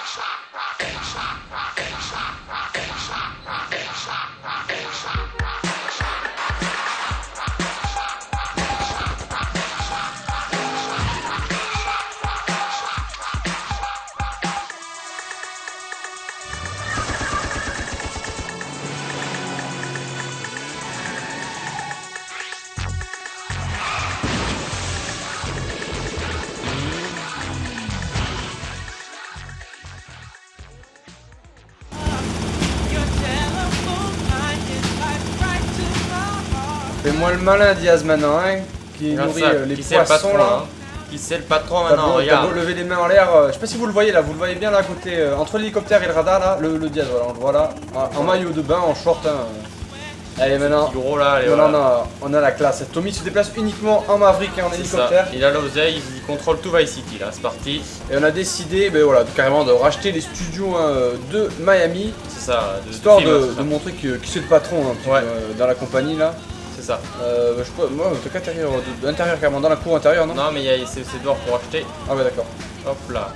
Fais-moi le malin, Diaz, maintenant, hein, qui nourrit les poissons, là. Qui c'est le patron maintenant, regarde. T'as levé les mains en l'air, je sais pas si vous le voyez là, vous le voyez bien là à côté, entre l'hélicoptère et le radar là, le Diaz, voilà, on le voit là, en maillot de bain, en short, hein. Allez maintenant, gros, là, allez, voilà. Voilà. On a la classe. Tommy se déplace uniquement en Maverick et en hélicoptère. Ça. Il a l'oseille, il contrôle tout Vice City là, c'est parti. Et on a décidé ben, voilà, carrément de racheter les studios de Miami. C'est ça, histoire de montrer qui c'est le patron dans la compagnie là. C'est ça. Moi, en tout cas, intérieur carrément, dans la cour intérieure, non? Non, mais c'est dehors pour acheter. Ah ouais, d'accord. Hop là.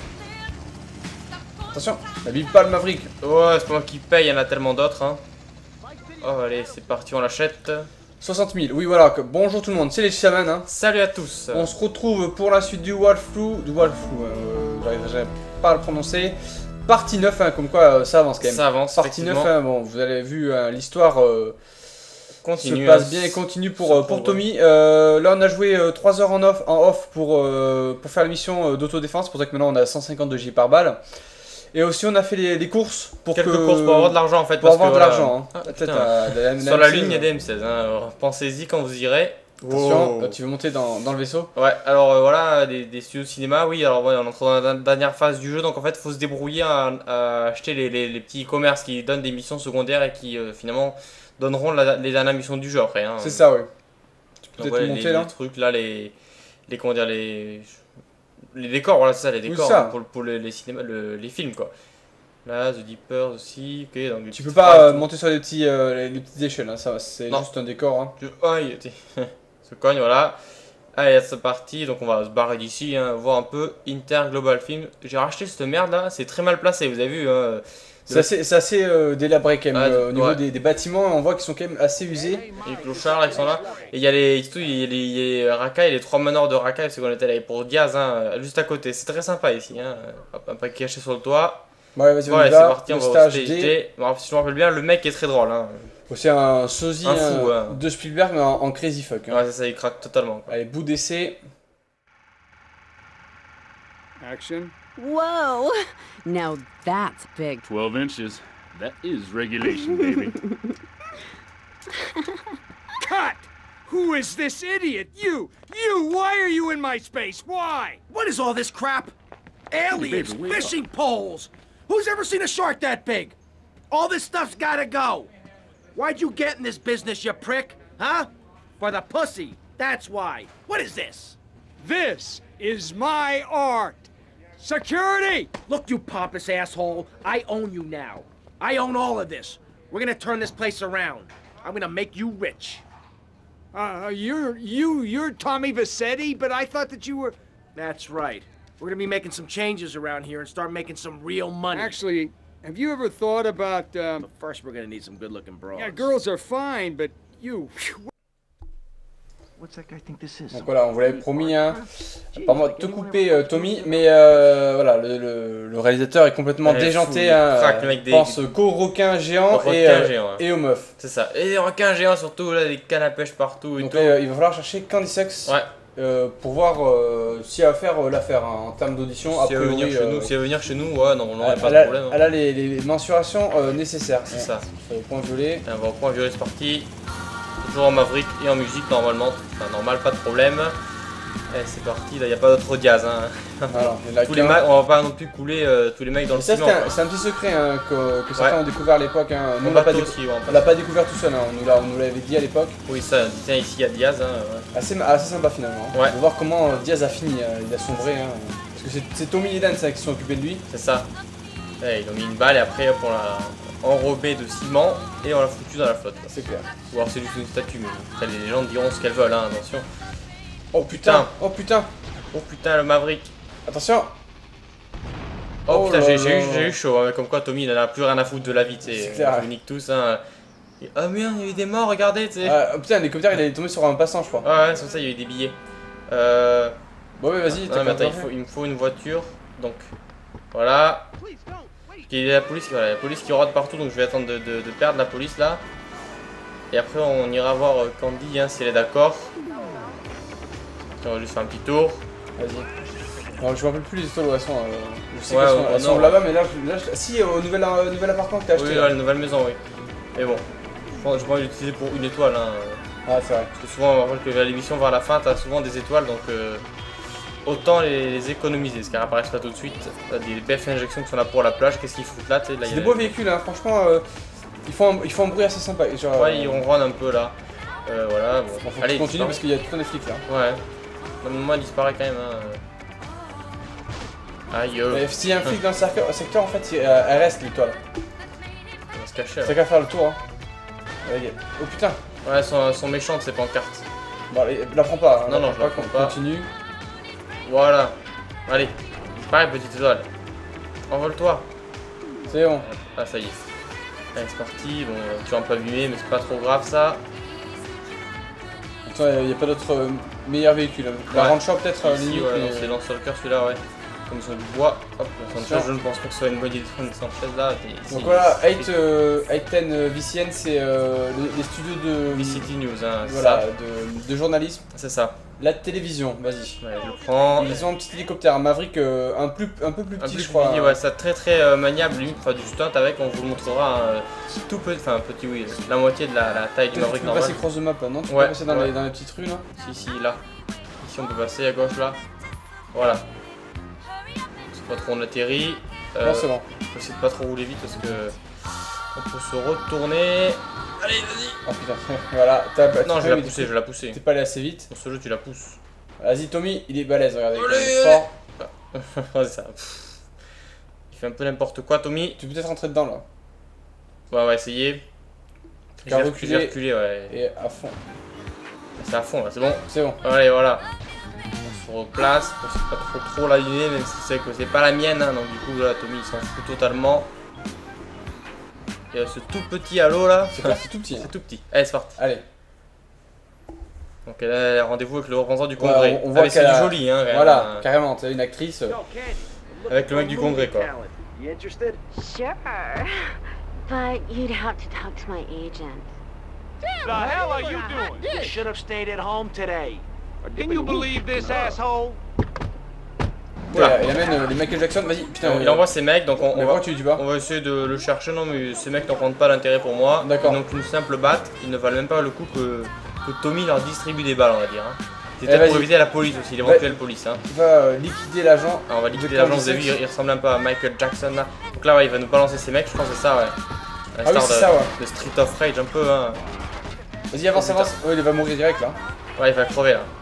Attention, n'abîme pas le Maverick. Ouais, c'est pas moi qui paye, il y en a tellement d'autres. Hein. Oh, allez, c'est parti, on l'achète. 60 000, oui, voilà. Bonjour tout le monde, c'est les Cheetahhmen. Hein. Salut à tous. On se retrouve pour la suite du walkthrough. J'arrive pas à le prononcer. Partie 9, hein, comme quoi ça avance quand même. Ça avance. Partie 9, hein, bon, vous avez vu l'histoire. Continue, se passe bien et continue pour Tommy. Là on a joué 3 heures en off pour faire l'émission d'autodéfense, c'est pour ça que maintenant on a 152 J par balle. Et aussi on a fait les courses pour quelques courses pour avoir de l'argent en fait. Pour avoir de l'argent. Hein. Sur la ligne il y a des M16, hein. Pensez-y quand vous irez. Attention, tu veux monter dans le vaisseau? Ouais, alors voilà, des studios de cinéma, oui, alors ouais, on entre dans la dernière phase du jeu, donc en fait il faut se débrouiller à acheter les petits commerces qui donnent des missions secondaires et qui finalement donneront les dernières missions du jeu après. Hein. C'est ça, oui. Tu peux peut-être monter là. Les trucs là, comment dire, les décors, voilà, c'est ça, les décors ça. Pour les cinémas, les films quoi. Là, The Deepers aussi, ok. Donc tu peux pas monter sur les petites échelles, hein, ça c'est juste un décor. Hein. Ah, il se cogne, voilà. Allez, c'est parti, donc on va se barrer d'ici, hein, voir un peu Inter Global Film. J'ai racheté cette merde là, c'est très mal placé, vous avez vu. Hein, c'est assez délabré quand même, au niveau des bâtiments, on voit qu'ils sont quand même assez usés. Les clochards là qui sont là, et il y a les racailles, les 3 manoirs de racailles, parce qu'on était là pour Diaz, hein, juste à côté, c'est très sympa ici, hein, un peu caché sur le toit. Ouais, vas-y, c'est parti, on va au stage D. Bon, si je me rappelle bien, le mec est très drôle. Hein. C'est un sosie fou, hein. de Spielberg, mais en crazy fuck. Hein. Ouais, c'est ça, il craque totalement. Quoi. Allez, bout d'essai. Action. Whoa! Now that's big. 12 inches. That is regulation, baby. Cut! Who is this idiot? You! Why are you in my space? Why? What is all this crap? Aliens, fishing poles! Who's ever seen a shark that big? All this stuff's gotta go. Why'd you get in this business, you prick? Huh? For the pussy. That's why. What is this? This is my art. Security! Look, you pompous asshole. I own you now. I own all of this. We're gonna turn this place around. I'm gonna make you rich. You're Tommy Vassetti, but I thought that you were... That's right. We're gonna be making some changes around here and start making some real money. Actually, have you ever thought about, But first we're gonna need some good-looking broads. Yeah, girls are fine, but you... Donc voilà, on vous l'avait promis, hein, pas moi de te couper Tommy, mais voilà, le réalisateur est complètement déjanté, hein, pense qu'aux requins géants et aux meufs. C'est ça, et les requins géants surtout, là, des cannes à pêche partout et donc tout. il va falloir chercher Candy Sex pour voir s'il va faire l'affaire hein, en termes d'audition. Si elle veut venir chez nous, ouais, non, on n'aurait pas de problème. Elle a les mensurations nécessaires. C'est ça. Au point violet. On va au point violet, c'est parti. Toujours en Maverick et en musique normalement, enfin normal, pas de problème. Et c'est parti, là il n'y a pas d'autre Diaz. Hein. Alors, on va pas non plus couler tous les mecs dans le ciment. C'est un petit secret hein, que certains ont découvert à l'époque. Hein. Nous, on l'a pas découvert tout seul, hein. on nous l'avait dit à l'époque. Oui, ça, tiens, ici il y a Diaz. Hein, assez sympa finalement. Hein. Ouais. On va voir comment Diaz a fini, il a sombré. Hein. Parce que c'est Tommy et Dan qui se sont occupés de lui. C'est ça. Et ils ont mis une balle et après pour la enrobée de ciment et on l'a foutu dans la flotte. C'est clair. Ou alors c'est juste une statue, mais après les légendes diront ce qu'elles veulent, hein, attention. Oh putain, oh putain, oh putain le Maverick. Attention. Oh J'ai eu chaud, hein, comme quoi Tommy il en a plus rien à foutre de la vie, tu sais. On nique tous, hein. Ah merde, il y a eu des morts, regardez, tu sais. Putain, l'hélicoptère il est tombé sur un passant, je crois. Ouais, c'est ça, il y a eu des billets. Bon, ouais, vas-y, attends, il me faut une voiture, donc voilà. Il y a la police, voilà, la police qui rôde partout, donc je vais attendre de perdre la police là. Et après, on ira voir Candy, hein, si elle est d'accord. On va juste faire un petit tour. Vas-y. Non, je me rappelle plus les étoiles où elles sont. Je sais qu'elles sont non, là-bas, mais là, si, au nouvel appartement que t'as acheté. Oui, la nouvelle maison, oui. Mais bon, je pense l'utiliser pour une étoile. Hein. Ah, c'est vrai. Parce que souvent, on rappelle que l'émission vers la fin, t'as souvent des étoiles, donc autant les économiser. Parce qu'elles apparaissent pas tout de suite. T'as des BF injections qui sont là pour la plage. Qu'est-ce qu'ils foutent là, tu sais, c'est des beaux véhicules, hein. Franchement, ils font un bruit assez sympa. Genre, ouais, ils ronronnent un peu là. Voilà, bon. Faut allez, continue parce qu'il y a tout un des flics là. Ouais. Le moment il disparaît quand même. Hein. Aïe. Mais s'il y a un flic dans le secteur, en fait, elle reste l'étoile. On va se cacher là. C'est qu'à faire le tour. Hein. Oh putain. Ouais, elles sont méchantes ces pancartes. Bon, la prends pas. Hein. Non, je la prends pas. Continue. Voilà. Allez. Pareil, petite étoile. Envole-toi. C'est bon. Ah, ça y est. Allez, c'est parti. Bon, tu vas un peu abîmer, mais c'est pas trop grave ça. Attends, il n'y a pas d'autres meilleurs véhicules. La Rancho peut-être ici, ouais, c'est dans le cœur celui-là, ouais. Comme ils sont du bois. Hop, Sanchez, je ne pense pas que ce soit une bonne idée de prendre Sanchez là. Donc voilà, 810 VCN, c'est les studios de VCT News, hein, voilà, de journalisme. C'est ça. La télévision, vas-y. Ouais, je le prends. Ils ont un petit hélicoptère, un Maverick un peu plus petit, je crois. Ouais, ça très maniable, limite, enfin du stunt avec, on vous le montrera tout petit, enfin petit, oui, la moitié de la taille du Maverick normal. Tu peux passer cross the map, non? Tu peux passer dans les petites rues là? Si, là. Ici on peut passer à gauche là. Voilà. C'est pas trop on atterrit. Non, c'est bon. Faut essayer de pas trop rouler vite parce que on peut se retourner. Allez, vas-y. Oh putain, voilà. Non, je vais la pousser. T'es pas allé assez vite. Dans ce jeu, tu la pousses. Vas-y, Tommy, il est balèze, regardez. Il est fort. C'est ça. Il fait un peu n'importe quoi, Tommy. Tu peux peut-être rentrer dedans là. Ouais, on va essayer. J'ai reculé, ouais. Et à fond. C'est à fond là, c'est bon. C'est bon. Allez, voilà. On se replace pour pas trop l'aligner, même si c'est que c'est pas la mienne. Hein, donc du coup, là, Tommy il s'en fout totalement. Il y a ce tout petit halo là. C'est quoi? C'est tout petit. C'est tout petit. Allez, c'est parti. Allez. Donc elle a rendez-vous avec le représentant du congrès. Ouais, on voit c'est joli, hein. Voilà, carrément, t'as une actrice. Avec le mec du congrès, quoi. Sure. But you'd have to talk to my agent. The hell are you doing? You should have stayed at home today. Can you believe this asshole? Il amène les Michael Jackson, vas-y, putain. Il envoie ses mecs, donc on va essayer de le chercher. Non, mais ces mecs n'en prennent pas d'intérêt pour moi. D'accord. Donc une simple batte, ils ne valent même pas le coup que Tommy leur distribue des balles, on va dire. Hein. C'est peut-être pour éviter la police aussi, l'éventuelle police. Hein. Il va liquider l'agent. On va liquider l'agent, vous avez vu, il ressemble un peu à Michael Jackson là. Donc là, ouais, il va nous balancer ses mecs, je pense que c'est ça, ouais. Ah oui, c'est ça, ouais. Le Street of Rage, un peu, hein. Vas-y, avance. Ouais, il va mourir direct là. Ouais, il va crever là.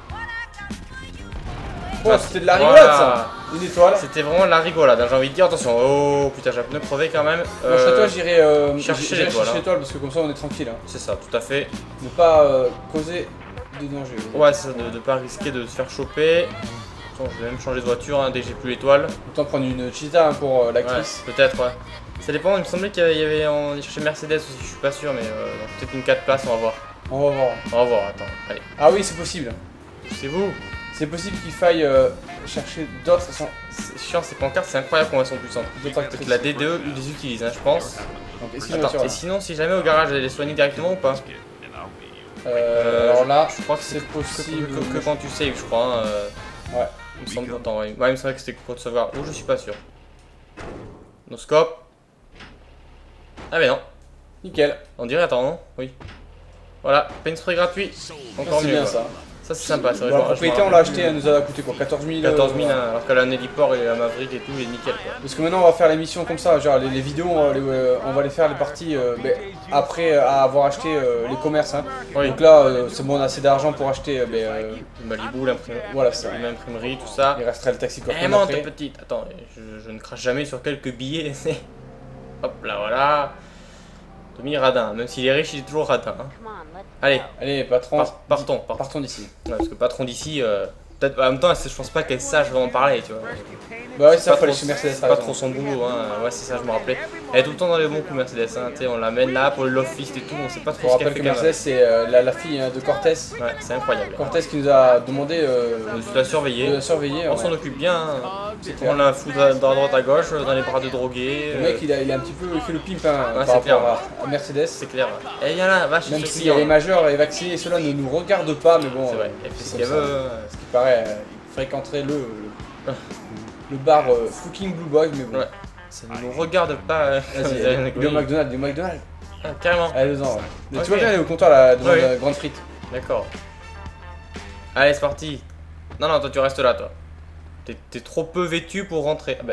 Oh, c'était de la rigolade ça. Une étoile. C'était vraiment de la rigolade, hein. J'ai envie de dire, attention. Oh putain, j'ai un pneu crevé quand même. Moi, chez toi, j'irai chercher l'étoile parce que comme ça on est tranquille. Hein. C'est ça, tout à fait. Ne pas causer de danger. Ouais, c'est ça, de pas risquer de se faire choper. Attends, je vais même changer de voiture hein, dès que j'ai plus l'étoile. Autant prendre une Cheetah hein, pour l'actrice. Ouais, peut-être, ouais. Ça dépend, il me semblait qu'il y avait. On cherchait Mercedes aussi, je suis pas sûr, mais peut-être une 4 places, on va voir. On va voir. On va voir, attends, allez. Ah oui, c'est possible. C'est vous. C'est possible qu'il faille chercher d'autres. C'est chiant, ces pancartes, c'est incroyable comment elles sont puissantes. La D2 ils les utilisent, hein, je pense. Donc, attends, et sinon, si jamais au garage, elle les soigne directement ou pas? Alors là, je crois que c'est possible que quand tu saves, je crois. Hein, ouais. Il me semble pourtant, ouais. Ouais, il me semblait que c'était pour te sauvegarde. Oh, je suis pas sûr. No scope. Ah, mais non. Nickel. On dirait, attends, non? Oui. Voilà, paint spray gratuit. Encore mieux. C'est bien ça. Ça, c'est sympa. La propriété, on l'a acheté, elle nous a coûté quoi? 14 000 14 000, alors qu'elle a un héliport et un Maverick et tout, et nickel quoi. Parce que maintenant, on va faire l'émission comme ça. Genre, les vidéos, on va les faire les parties après avoir acheté les commerces. Hein. Oui. Donc là, c'est bon, on a assez d'argent pour acheter. Malibu, l'imprimerie. Voilà, ça. L'imprimerie, tout ça. Il resterait le taxi coffre. Vraiment, t'es petite. Attends, je ne crache jamais sur quelques billets. Hop là, voilà. Tommy radin, même s'il est riche, il est toujours radin. Hein. Allez, patron. partons. Partons d'ici. Ouais, parce que patron d'ici, peut-être en même temps, je pense pas qu'elle sache vraiment parler, tu vois. Bah ouais, ça fallait chez Mercedes. C'est pas trop son boulot, hein. Ouais, c'est ça, je me rappelais. Elle est tout le temps dans les bons coups, Mercedes. Hein. On l'amène là pour le Love Fist et tout, on sait pas trop On ce qu'elle rappelle fait. que Mercedes, c'est la fille de Cortez. Ouais, c'est incroyable. Cortez qui nous a demandé de la surveiller. De la surveiller. On s'en occupe bien. Hein. On l'a foutu à droite à gauche, dans les bras de drogués. Le mec, il a un petit peu fait le pimp ouais, par rapport à Mercedes. C'est clair. Et viens là, va chez même si elle est majeure et vaccinée, cela ne nous regarde pas, mais bon. C'est vrai, elle fait ce qu'elle veut. Ce qui paraît, il fréquenterait le bar fucking Blue Boy, mais bon. Ouais. Ça ne nous regarde pas. Vas-y, du McDonald's. Ah, carrément. Allez, 2 ans, ouais. Okay. Tu vois bien aller au comptoir là, devant la grande frite. D'accord. Allez, c'est parti. Non, toi tu restes là, toi. T'es trop peu vêtu pour rentrer. Ah, bah.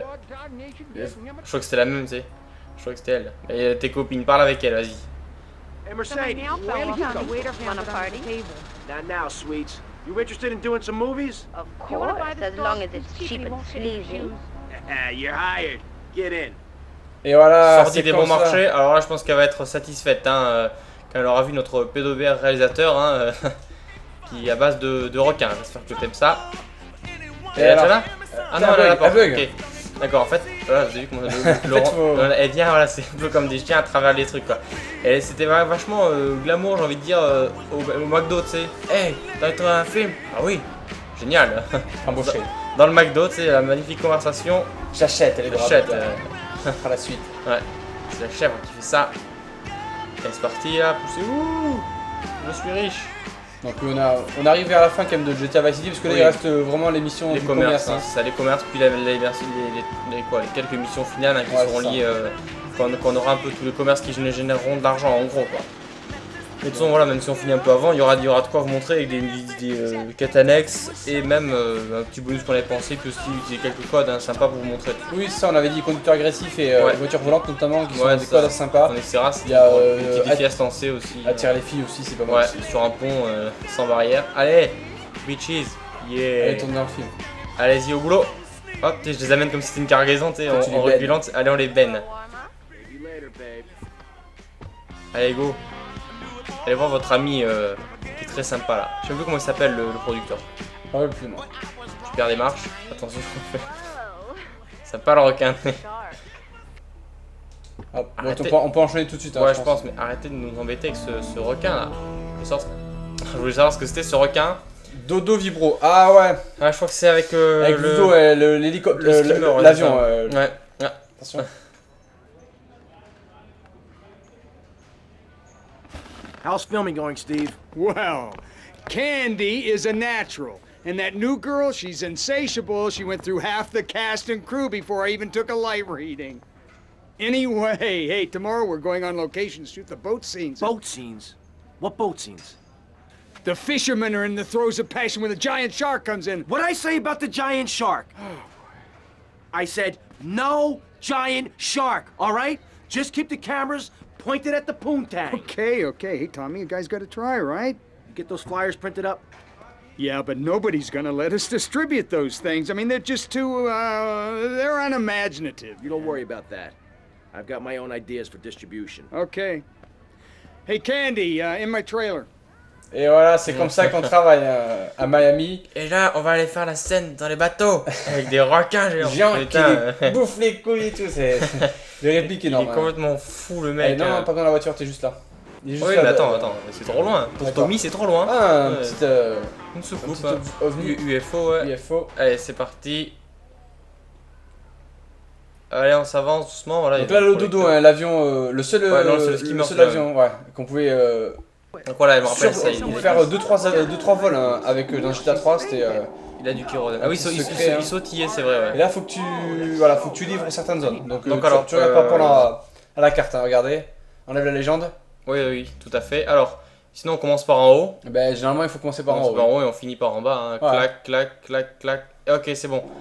Je crois que c'était la même, tu sais. Je crois que c'était elle. Et tes copines, parle avec elle, vas-y. Hey, Mercedes, where did you go? Want a party? Not now, sweets. You interested in doing some movies? Of course, as long as it's cheap and sleazy. You're hired. Get in. Et voilà, sortie des bons marchés. Alors là, je pense qu'elle va être satisfaite hein, quand elle aura vu notre pédobère réalisateur hein, qui est à base de requins. J'espère que t'aimes ça. Et elle est là? Ah non, elle est là pas. Ok. D'accord, en fait, voilà, vous avez vu comment elle vient, voilà, c'est un peu comme des chiens à travers les trucs quoi. Et c'était vachement glamour, j'ai envie de dire, au McDo, tu sais. Hey, t'as trouvé un film? Ah oui, génial. Embauché. Dans le McDo, tu sais, la magnifique conversation. J'achète, elle est droite. J'achète. À la suite. Ouais, c'est la chèvre qui fait ça. Et c'est parti là, poussez. Ouh, je suis riche. Donc on arrive vers la fin quand même de GTA Vice City parce que là il reste vraiment les missions du commerce. Hein. C'est ça, les commerces, puis les quelques missions finales hein, qui seront liées quand on aura un peu tous les commerces qui généreront de l'argent en gros quoi. Mais de toute façon voilà, même si on finit un peu avant, il y aura de quoi vous montrer avec des quêtes annexes et même un petit bonus qu'on avait pensé, puis aussi quelques codes hein, sympas pour vous montrer. Oui ça on avait dit conducteur agressif et voiture volante notamment qui sont des codes assez sympas. On essaiera, il y a des petits défis à se lancer aussi. Attirer les filles aussi c'est pas mal. Ouais, sur un pont sans barrière. Allez, bitches, yeah. Allez tourne dans le film. Allez-y au boulot. Hop, je les amène comme si c'était une cargaison, en reculant. Allez on les benne. Allez go. Allez voir votre ami qui est très sympa là. Je sais plus comment il s'appelle le producteur. Ah plus non. Je perds des marches. Attention. Sympa le requin. Ah, bon, on peut enchaîner tout de suite. Ouais, je pense, mais arrêtez de nous embêter avec ce requin là. Je voulais savoir ce que c'était ce requin. Dodo Vibro. Ah ouais. Ah, je crois que c'est avec l'hélicoptère, l'avion. Ouais. Attention. How's filming going, Steve? Well, Candy is a natural. And that new girl, she's insatiable. She went through half the cast and crew before I even took a light reading. Anyway, hey, tomorrow we're going on location to shoot the boat scenes. Boat scenes? What boat scenes? The fishermen are in the throes of passion when the giant shark comes in. What'd I say about the giant shark? I said, no giant shark, all right? Just keep the cameras pointed at the poontang. Okay. Hey, Tommy, you guys gotta try, right? You get those flyers printed up? Yeah, but nobody's gonna let us distribute those things. I mean, they're just too, they're unimaginative. You don't worry about that. I've got my own ideas for distribution. Okay. Hey, Candy, in my trailer. Et voilà, c'est comme ça qu'on travaille à Miami. Et là, on va aller faire la scène dans les bateaux avec des requins géants. Qui bouffent les couilles et tout. C'est des répliques énormes. Il est complètement fou le mec. Non, pas dans la voiture, t'es juste là. Oui, mais attends, c'est trop loin. Pour Tommy, c'est trop loin. Ah, une petite. Une soucoupe. OVNI. UFO, ouais. UFO. Allez, c'est parti. Allez, on s'avance doucement. Voilà, donc là, le dodo, l'avion, le seul avion qu'on pouvait. Donc voilà, je me rappelle ça. Il faire 2-3 vols avec dans GTA 3, c'était. Il a du kérosène. Ah oui, il sautillait, c'est vrai. Ouais. Et là, faut que tu livres certaines zones. Donc alors, tu regardes pas pendant à la carte, regardez. Enlève la légende. Oui, tout à fait. Alors, sinon on commence par en haut. Ben généralement il faut commencer par en haut. Par en haut et on finit par en bas. Hein. Clac, clac. Ok, c'est bon.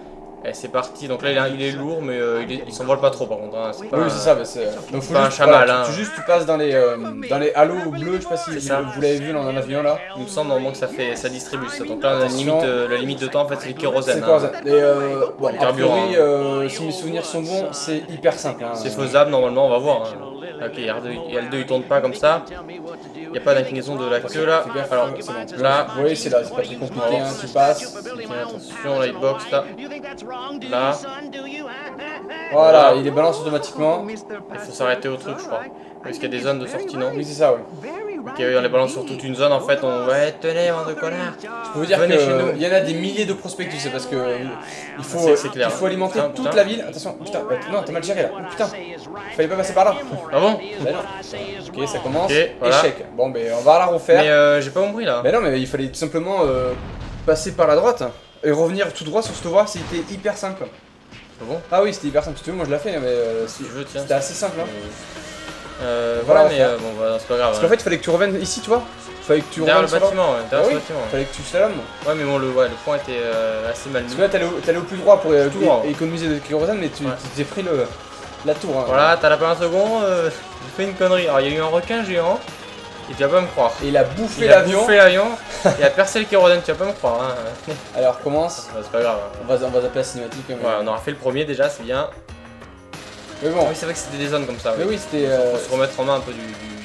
Et c'est parti, donc là il est lourd mais il s'envole pas trop par contre. Hein. Oui c'est ça, bah, donc faut pas juste, un chamal. voilà, tu passes dans les halos bleus, je sais pas si vous l'avez vu dans l'avion là. Il me semble normalement que ça distribue ça, donc là la limite de temps en fait c'est le kérosène. C'est et bon, a priori, si mes souvenirs sont bons, c'est hyper simple. Hein. C'est faisable normalement, on va voir. Hein. Ok, L2 il tourne pas comme ça. Il n'y a pas d'inclinaison de la queue là. Alors c'est bon. Là, vous voyez c'est là, c'est pas très compliqué, hein, tu passes. Attention, la hitbox là. Là. Voilà, il est balance automatiquement. Il faut s'arrêter au truc je crois. Parce qu'il y a des zones de sortie, non? Oui c'est ça, oui. Ok, oui, on les balance sur toute une zone en fait, on va être tenez, bande de connards. Je peux vous dire qu'il y en a des milliers de prospectus, c'est parce que il faut alimenter toute la ville. Attention, putain, non, t'as mal géré là. Oh, putain, fallait pas passer par là. Ah bon? Bah non. Ok, ça commence. Okay, voilà. Échec. Bon, ben on va la refaire. Mais j'ai pas compris là. Mais non, mais il fallait tout simplement passer par la droite et revenir tout droit sur cette voie, c'était hyper simple. Ah bon? Ah oui, c'était hyper simple. Si tu veux, moi je l'ai fait, mais si je veux, tiens. C'était assez simple. Hein. Voilà, mais bon, bah, c'est pas grave. Parce qu'en fait, il fallait que tu reviennes ici, tu vois. Fallait que tu derrière reviennes le bâtiment, ouais, derrière le bâtiment. Fallait que tu slalomes. Ouais, mais bon, le point était assez mal mis. Parce que là, t'allais au plus droit pour économiser de kérosène, mais tu t'es pris la tour. Hein. Voilà, t'as la pas un second, j'ai fait une connerie. Alors, il y a eu un requin géant, et tu vas pas me croire. Et il a bouffé l'avion. Il a percé le kérosène, tu vas pas me croire. Hein. Alors, commence. C'est pas grave. On va zapper la cinématique. Mais... Ouais, on aura fait le premier déjà, c'est bien. Mais bon. Ah oui, c'est vrai que c'était des zones comme ça. Mais oui, c'était. Faut se remettre en main un peu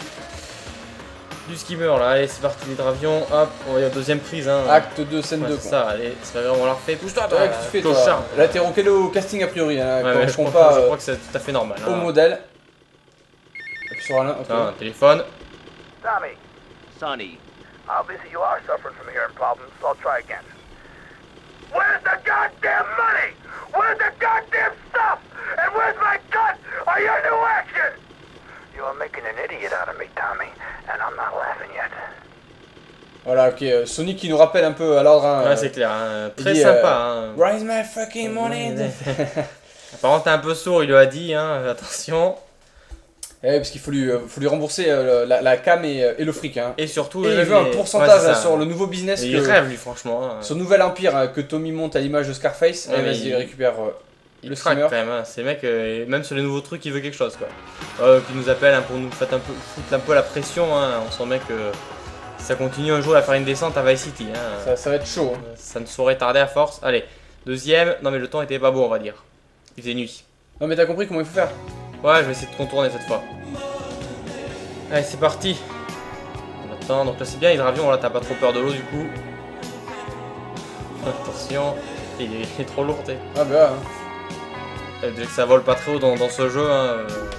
du skimmer là. Allez, c'est parti, l'hydravion. Hop, on va y aller deuxième prise. Hein. Acte 2, scène 2. C'est ça, allez, c'est pas grave, on l'a refait. Pousse-toi, toi. Ouais, qu'est-ce que tu fais, toi? Là, t'es roqué au casting a priori. Hein, ouais, je crois que c'est tout à fait normal. Au modèle. Appuie sur un un téléphone. Tommy. Sonny. Obviously you are suffering from hearing problems, so I'll try again. Where's the goddamn money? Where's the goddamn stuff? And where's my cut? Are you new action? You are making an idiot out of me, Tommy, and I'm not laughing yet. Voilà, ok, Sonic qui nous rappelle un peu à l'ordre. Hein, ouais, c'est clair, hein, très sympa. Hein. Rise my fucking money. Apparemment, t'es un peu sourd, il lui a dit, hein, attention. Eh, parce qu'il faut lui rembourser la cam et le fric. Hein. Et surtout, il veut un pourcentage sur le nouveau business. Il rêve, lui, franchement. Hein. Ce nouvel empire que Tommy monte à l'image de Scarface. Ouais, vas-y, il récupère le craque quand même. Hein. Ces mecs, même sur les nouveaux trucs, il veut quelque chose. Quoi. Qui nous appelle hein, pour nous foutre un peu la pression. Hein. On sent bien que si ça continue un jour à faire une descente à Vice City. Hein. Ça va être chaud. Hein. Ça ne saurait tarder à force. Allez, deuxième. Non, mais le temps était pas beau, on va dire. Il faisait nuit. Non, mais t'as compris comment il faut faire? Ouais, je vais essayer de contourner cette fois. Allez, c'est parti. On attend, donc là c'est bien, hydravion, là t'as pas trop peur de l'eau du coup. Attention, il est trop lourd, t'es. Ah bah dès que ça vole pas très haut dans ce jeu, hein,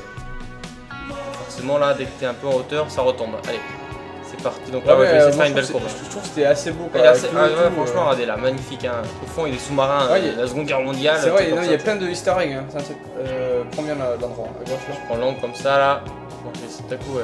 forcément là, dès que t'es un peu en hauteur, ça retombe. Allez, c'est parti, donc là ouais, je vais essayer de faire une belle courbe. Je trouve que c'était assez beau. Ouais, franchement, regardez là, magnifique. Hein. Au fond, il est sous-marin, la Seconde Guerre mondiale. C'est vrai, il y a plein de easter eggs. Hein. C'est un truc. Prends bien l'endroit, à gauche là. Je prends l'angle comme ça là. Bon, je vais essayer de coup.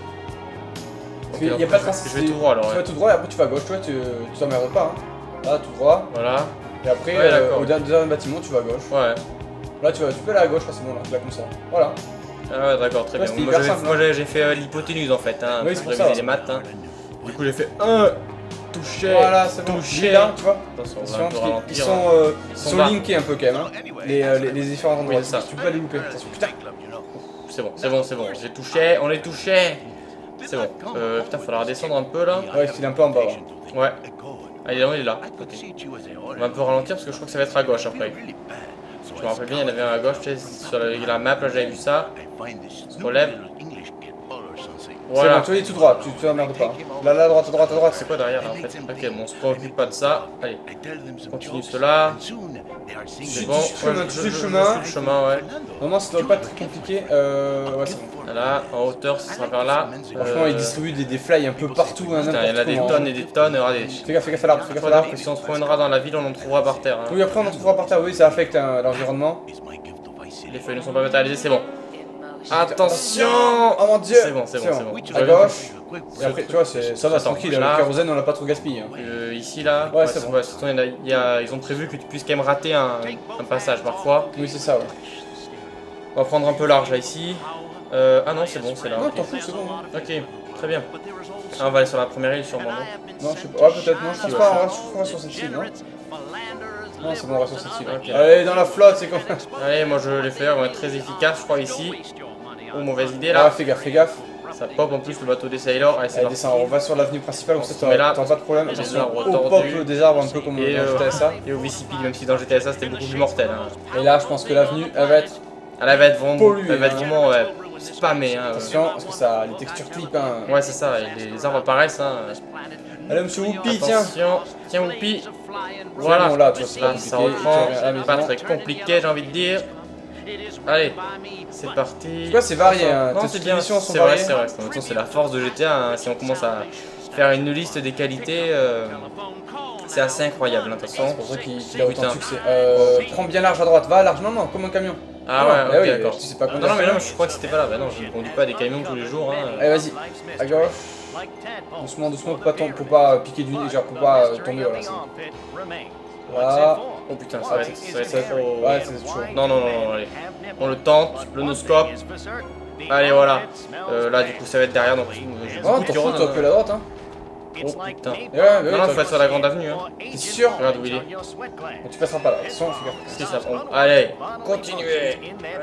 Il n'y a pas de trace. Je vais tout droit alors. Tu vas tout droit et après tu vas à gauche, tu vois, tu t'emmerdes pas. Hein. Là, tout droit. Voilà. Et après, au dernier bâtiment, tu vas à gauche. Ouais. Là, tu peux aller à gauche, c'est bon, là, comme ça. Voilà. Ah ouais, d'accord, très bien. Moi, j'ai fait l'hypoténuse en fait. Hein, oui, c'est pour ça. Les maths. Hein. Du coup, j'ai fait un touché. Voilà, c'est bon. Touché. Là, tu vois. Attention, ils sont linkés un peu quand même. Hein. Les différents endroits. Ça. Tu peux pas les louper. Attention, putain. C'est bon. J'ai touché, on est touché. C'est bon. Putain, faudra redescendre un peu là. Ouais, il est un peu en bas. Ouais. Allez, il est là. Okay. On va un peu ralentir parce que je crois que ça va être à gauche après. Je me rappelle bien, il y en avait un à gauche, tu sais, sur la map, là j'avais vu ça. On se relève. Voilà. C'est bon, tu vas aller tout droit, tu t'emmerdes pas. Là, à droite. C'est quoi derrière là, en fait? Ok, bon, on se préoccupe pas de ça. Allez, on continue cela. C'est bon, tu suis le chemin. Le chemin, ouais. Normalement, ça doit pas être très compliqué. Ouais, c'est bon. Là, en hauteur, ça sera vers là. Franchement, ils distribuent des fly un peu partout. Hein, il y en a des tonnes et des tonnes. Regardez. Fais gaffe à l'arbre, Parce que si on se promènera dans la ville, on en trouvera par terre. Hein. Oui, après, on en trouvera par terre, oui, ça affecte l'environnement. Les feuilles ne sont pas métallisées, c'est bon. Attention! Oh mon dieu! C'est bon. À gauche. Et après, tu vois, ça va, tranquille. Le kérosène, on l'a pas trop gaspillé. Hein. Ici, là, ouais, c'est bon. Ils ont prévu que tu puisses quand même rater un passage parfois. Oui, c'est ça, ouais. On va prendre un peu large là, ici. Ah non, c'est bon, c'est là. Non, t'en fous, c'est bon. Hein. Ok, très bien. Ah, on va aller sur la première île, sûrement, non? Non, je sais pas. Ouais, peut-être, non, je pense pas. On va sur cette île, non? Non, c'est bon, on reste sur cette île. Okay. Allez, dans la flotte, c'est quoi? Allez, moi je les fais, on va être très efficace, je crois, ici. Oh, mauvaise idée là. Ah, fais gaffe, fais gaffe. Ça pop en plus le bateau des sailors. Allez, c'est parti. Descend, on va sur l'avenue principale, comme ça t'auras pas de problème. On pop des arbres un peu comme dans GTSA. Et au VCP, même si dans GTSA c'était beaucoup plus mortel. Hein. Et là, je pense que l'avenue, elle va être. Elle va être vraiment polluée. Elle va être vraiment spammée. Hein, attention, parce que ça, les textures clip. Hein. Ouais, c'est ça, les arbres apparaissent. Hein. Allez, monsieur Whoopi, tiens. Tiens, Whoopi. Voilà, bon, là, ça reprend. Pas très compliqué, j'ai envie de dire. Allez, c'est parti. Tu vois, c'est varié. Hein. Non, c'est bien. C'est vrai, c'est vrai. C'est la force de GTA. Hein. Si on commence à faire une liste des qualités, c'est assez incroyable. Attention. C'est pour ça qu'il a autant de succès. Prends bien large à droite. Va large. Non, non, comme un camion. Ah ouais, ok, d'accord. Tu sais pas non, mais non, je crois que c'était pas là. Bah non, je ne conduis pas des camions tous les jours. Hein. Allez, vas-y. À gauche. Doucement, doucement, pour pas piquer du nez, genre pour pas tomber. Voilà. Oh putain, ça va être trop. Ouais, c'est chaud. Non, allez. On le tente, le no-scope. Allez, voilà. Là, du coup, ça va être derrière. Donc, oh, t'en fous, t'as que la droite, hein. Oh putain. Non, faut être sur la grande avenue. Hein. T'es sûr? Regarde où il est. Tu passeras pas là. Attention, fais gaffe. Allez, continuez.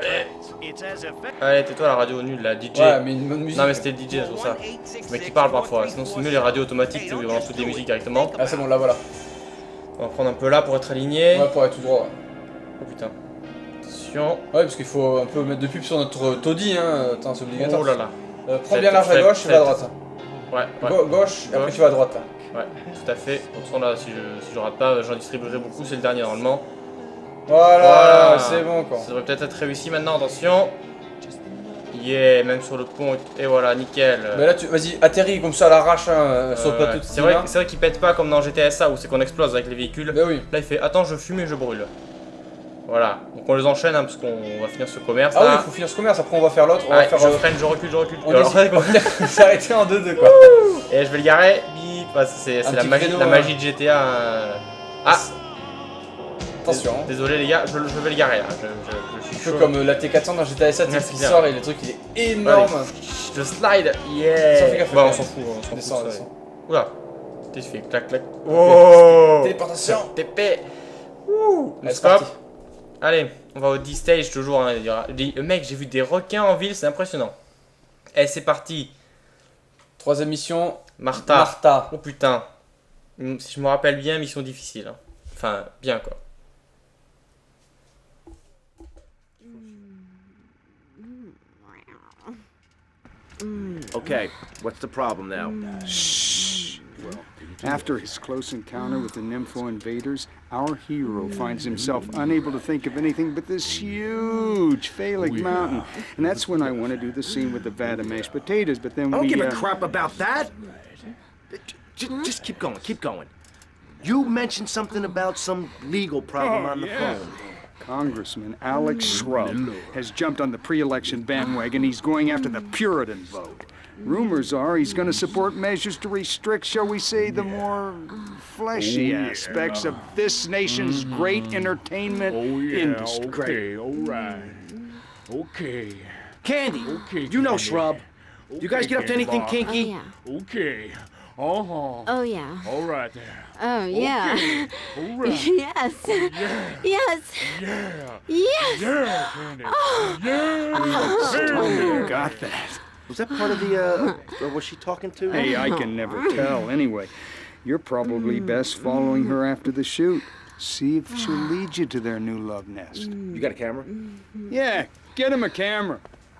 Allez, tais-toi la radio nulle, la DJ. Ouais, mais une bonne musique. Non, mais c'était le DJ, c'est pour ça. Le mec qui parle parfois. Sinon, c'est mieux les radios automatiques, tu sais, où ils relancent toutes les musiques directement. Ah, c'est bon, là, voilà. On va prendre un peu là pour être aligné. Ouais, pour être tout droit. Oh putain. Attention. Ouais, parce qu'il faut un peu mettre de pub sur notre taudis, hein. Attends, c'est obligatoire. Oh là là. Prends bien large à gauche et va à droite. Ouais. Gauche, et après tu vas à droite. Ouais, tout à fait. De toute façon, là, si je rate pas, j'en distribuerai beaucoup. C'est le dernier normalement. Voilà. C'est bon quoi. Ça devrait peut-être être réussi maintenant. Attention. Yeah, même sur le pont. Et voilà, nickel. Mais là, vas-y, atterris comme ça à l'arrache sur le plateau de C'est vrai qu'il pète pas comme dans GTSA où c'est qu'on explose avec les véhicules. Bah oui. Là, il fait attends, je fume et je brûle. Voilà, donc on les enchaîne hein, parce qu'on va finir ce commerce. Ah oui, il faut finir ce commerce, après on va faire l'autre. Ouais, je freine, je recule. On s'est arrêté en 2-2 quoi. Et je vais le garer. C'est la magie de GTA. Ah! Attention. Désolé les gars, je vais le garer là. Je suis un peu comme la T400 dans GTA 7 qui sort et le truc il est énorme. Je slide, yeah! Bah on s'en fout, on descend. Oula! Tu fais clac clac. Oh! Téléportation! TP! Ouh! Stop! Allez, on va au D-Stage toujours. Hein. Mec, j'ai vu des requins en ville, c'est impressionnant. Eh, c'est parti! Troisième mission. Martha. Oh putain. Si je me rappelle bien, mission difficile. Hein. Enfin, bien quoi. Okay, what's the problem now? Shh. After his close encounter with the Nympho invaders, our hero finds himself unable to think of anything but this huge phallic mountain. And that's when I want to do the scene with the vat of mashed potatoes, but then I don't give a crap about that. Just keep going. You mentioned something about some legal problem on the phone. Congressman Alex Shrub has jumped on the pre-election bandwagon. He's going after the Puritan vote. Rumors are he's going to support measures to restrict, shall we say, the more fleshy aspects of this nation's great entertainment industry. Okay, all right. Okay. Candy, you know Shrub. You guys get up to anything kinky? Oh, yeah. Okay. Oh, yeah. All right there. Oh, yeah. Okay. All right. Yes. Yeah. Yes. Yeah. Yes. Yeah, Candy. Oh. Yeah. You got that. Was that part of the, was she talking to? Hey, I can never tell. Anyway, you're probably best following her after the shoot. See if she'll lead you to their new love nest. You got a camera? Yeah, get him a camera.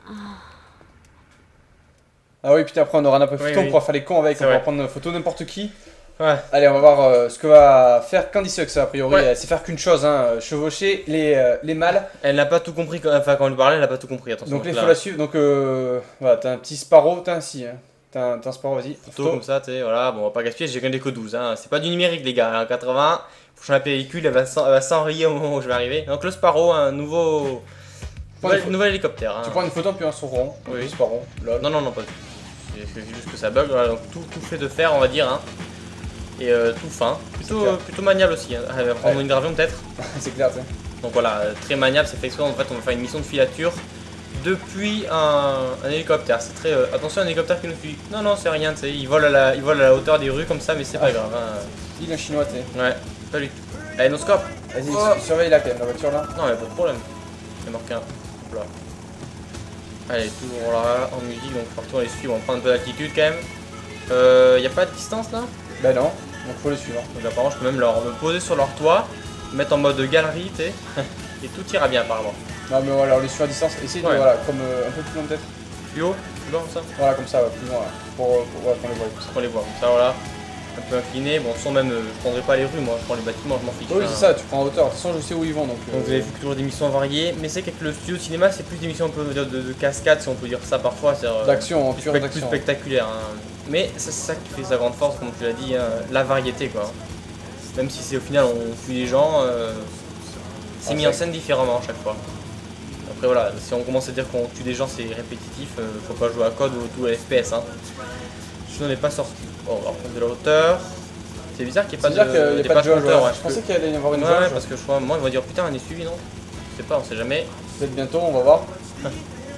Ah oui, putain, après on aura un peu de photo, on pourra faire les cons avec, on pourra prendre une photo n'importe qui. Ouais. Allez, on va voir ce que va faire Candy Sucks, a priori. Elle sait faire qu'une chose, hein, chevaucher les mâles. Elle n'a pas tout compris, enfin quand on lui parlait, elle n'a pas tout compris, attention. Donc il faut la suivre, donc voilà, t'as un petit Sparrow, t'as un t'as un Sparrow, vas-y. Photo comme ça, tu sais, voilà, bon on va pas gaspiller, j'ai gagné que 12, hein. C'est pas du numérique les gars, hein. 80, prochain la pellicule, elle va s'enrayer au moment où je vais arriver. Donc le Sparrow, un nouveau hélicoptère. Hein. Tu prends une photo puis un sur rond, oui. Sparrow, lol. Non, pas du tout. C'est juste que ça bug, voilà, donc tout fait de fer on va dire, hein. Et tout fin, plutôt maniable aussi, hein. Elle va prendre une hydravion peut-être. C'est clair, tu sais. Donc voilà, très maniable, c'est fait exprès, en fait on va faire une mission de filature depuis un hélicoptère. C'est très... attention, un hélicoptère qui nous suit. Non, c'est rien, tu sais, il vole à la hauteur des rues comme ça, mais c'est pas grave. Hein. Il est un chinois, tu sais. Ouais, salut. Allez, no scope. Vas-y, surveille là quand même, la voiture là. Non, y'a pas de problème. Il y a marqué un. Hop là. Allez, toujours là, en musique, donc partout on les suit, on prend un peu d'altitude quand même. Y a pas de distance là? Bah non, donc faut les suivre. Donc apparemment je peux même me poser sur leur toit, mettre en mode galerie, tu sais, et tout ira bien apparemment. Non mais voilà, on les suit à distance, essaye de, voilà, comme un peu plus loin peut-être. Plus haut comme ça? Voilà, comme ça, ouais, plus loin, là. Pour ouais, qu'on les voit. Qu'on les voit, comme ça voilà. Un peu incliné, bon sans même, je prendrai pas les rues moi, je prends les bâtiments, je m'en fiche. Oui c'est ça, tu prends en hauteur, de toute façon je sais où ils vont donc... vous avez vu toujours des missions variées, mais c'est qu'avec le studio de cinéma c'est plus des missions un peu de cascade si on peut dire ça parfois. D'action, plus spectaculaire. Hein. Mais c'est ça qui fait sa grande force comme tu l'as dit, hein, la variété quoi. Même si c'est au final on tue les gens, c'est mis en scène différemment à chaque fois. Après voilà, si on commence à dire qu'on tue des gens c'est répétitif, faut pas jouer à code ou tout à FPS. Hein. Je n'en ai pas sorti. Bon, on va prendre de la hauteur. C'est bizarre qu'il n'y ait pas de jauge. hauteur. Je pensais qu'il allait y avoir une jauge. Ouais, parce que je crois, moi, on va dire putain, on est suivi, non? Je sais pas, on sait jamais. Peut-être bientôt, on va voir. On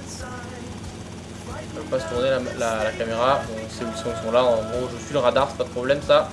va pas se tourner la caméra. On sait où ils sont là. En gros, je suis le radar, c'est pas de problème ça.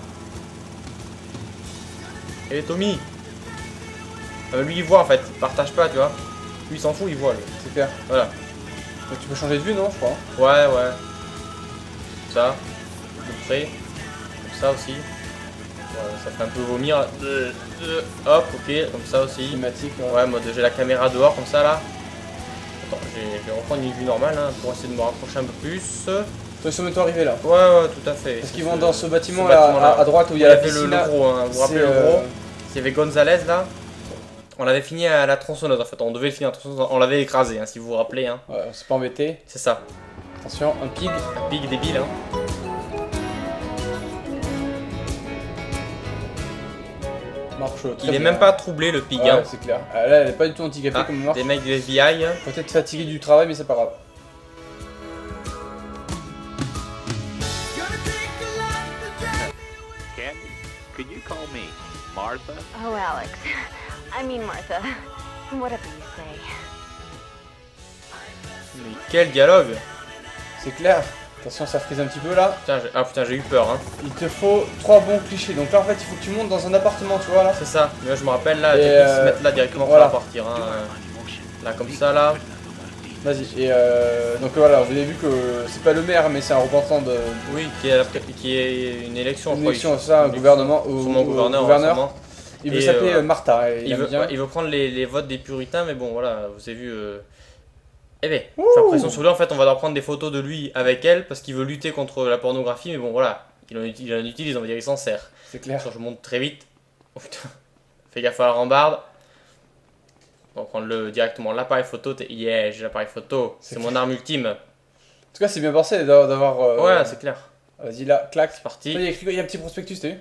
Et Tommy, lui il voit en fait, il partage pas, tu vois. Lui il s'en fout, il voit. C'est clair. Voilà. Donc tu peux changer de vue, non, je crois. Ouais, ouais. Ça, de près. Comme ça aussi. Ça fait un peu vomir. Hop, ok, comme ça aussi. Climatique, ouais, mode j'ai la caméra dehors comme ça là. Attends, je vais reprendre une vue normale hein, pour essayer de me rapprocher un peu plus. Toi, ils sont bientôt arrivés là. Ouais, tout à fait. Parce qu'ils vont dans ce bâtiment là, à droite où il y a la piscine. Le gros, hein. Vous vous rappelez le gros? Il y avait Gonzalez là. On l'avait fini à la tronçonneuse en fait. On devait le finir à la tronçonneuse. On l'avait écrasé, hein, si vous vous rappelez. Hein. Ouais, on s'est pas embêté. C'est ça. Attention, un pig. Un pig débile. Hein. Il est même pas troublé le pig. Ouais, hein. c'est clair. Là, elle est pas du tout handicapée comme marche. Des mecs du FBI. Peut-être fatigué du travail, mais c'est pas grave. Candy, could you call me Martha? Oh, Alex. I mean Martha. Whatever you say. Mais quel dialogue! C'est clair. Attention, ça frise un petit peu là. Putain, j'ai eu peur. Hein. Il te faut 3 bons clichés. Donc là, en fait, il faut que tu montes dans un appartement, tu vois là. C'est ça. Mais là, je me rappelle là, ils se mettent là directement pour partir. Hein. Là, comme ça, là. Vas-y. Et donc voilà, vous avez vu que c'est pas le maire, mais c'est un représentant de. Oui, qui est une élection. Une élection, ça, un gouvernement. Gouverneur. Il veut s'appeler Martha. Il veut prendre les votes des puritains, mais bon, voilà, vous avez vu. Eh bien, j'ai l'impression sur lui, en fait, on va leur prendre des photos de lui avec elle parce qu'il veut lutter contre la pornographie, mais bon, voilà, il en utilise, on va dire, il s'en sert. C'est clair. Je monte très vite. Oh putain, fais gaffe à la rambarde. On va prendre directement l'appareil photo. Yeah, j'ai l'appareil photo, c'est mon arme ultime. En tout cas, c'est bien pensé d'avoir. Ouais, c'est clair. Vas-y, là, clac. C'est parti. Il y a un petit prospectus, t'as vu?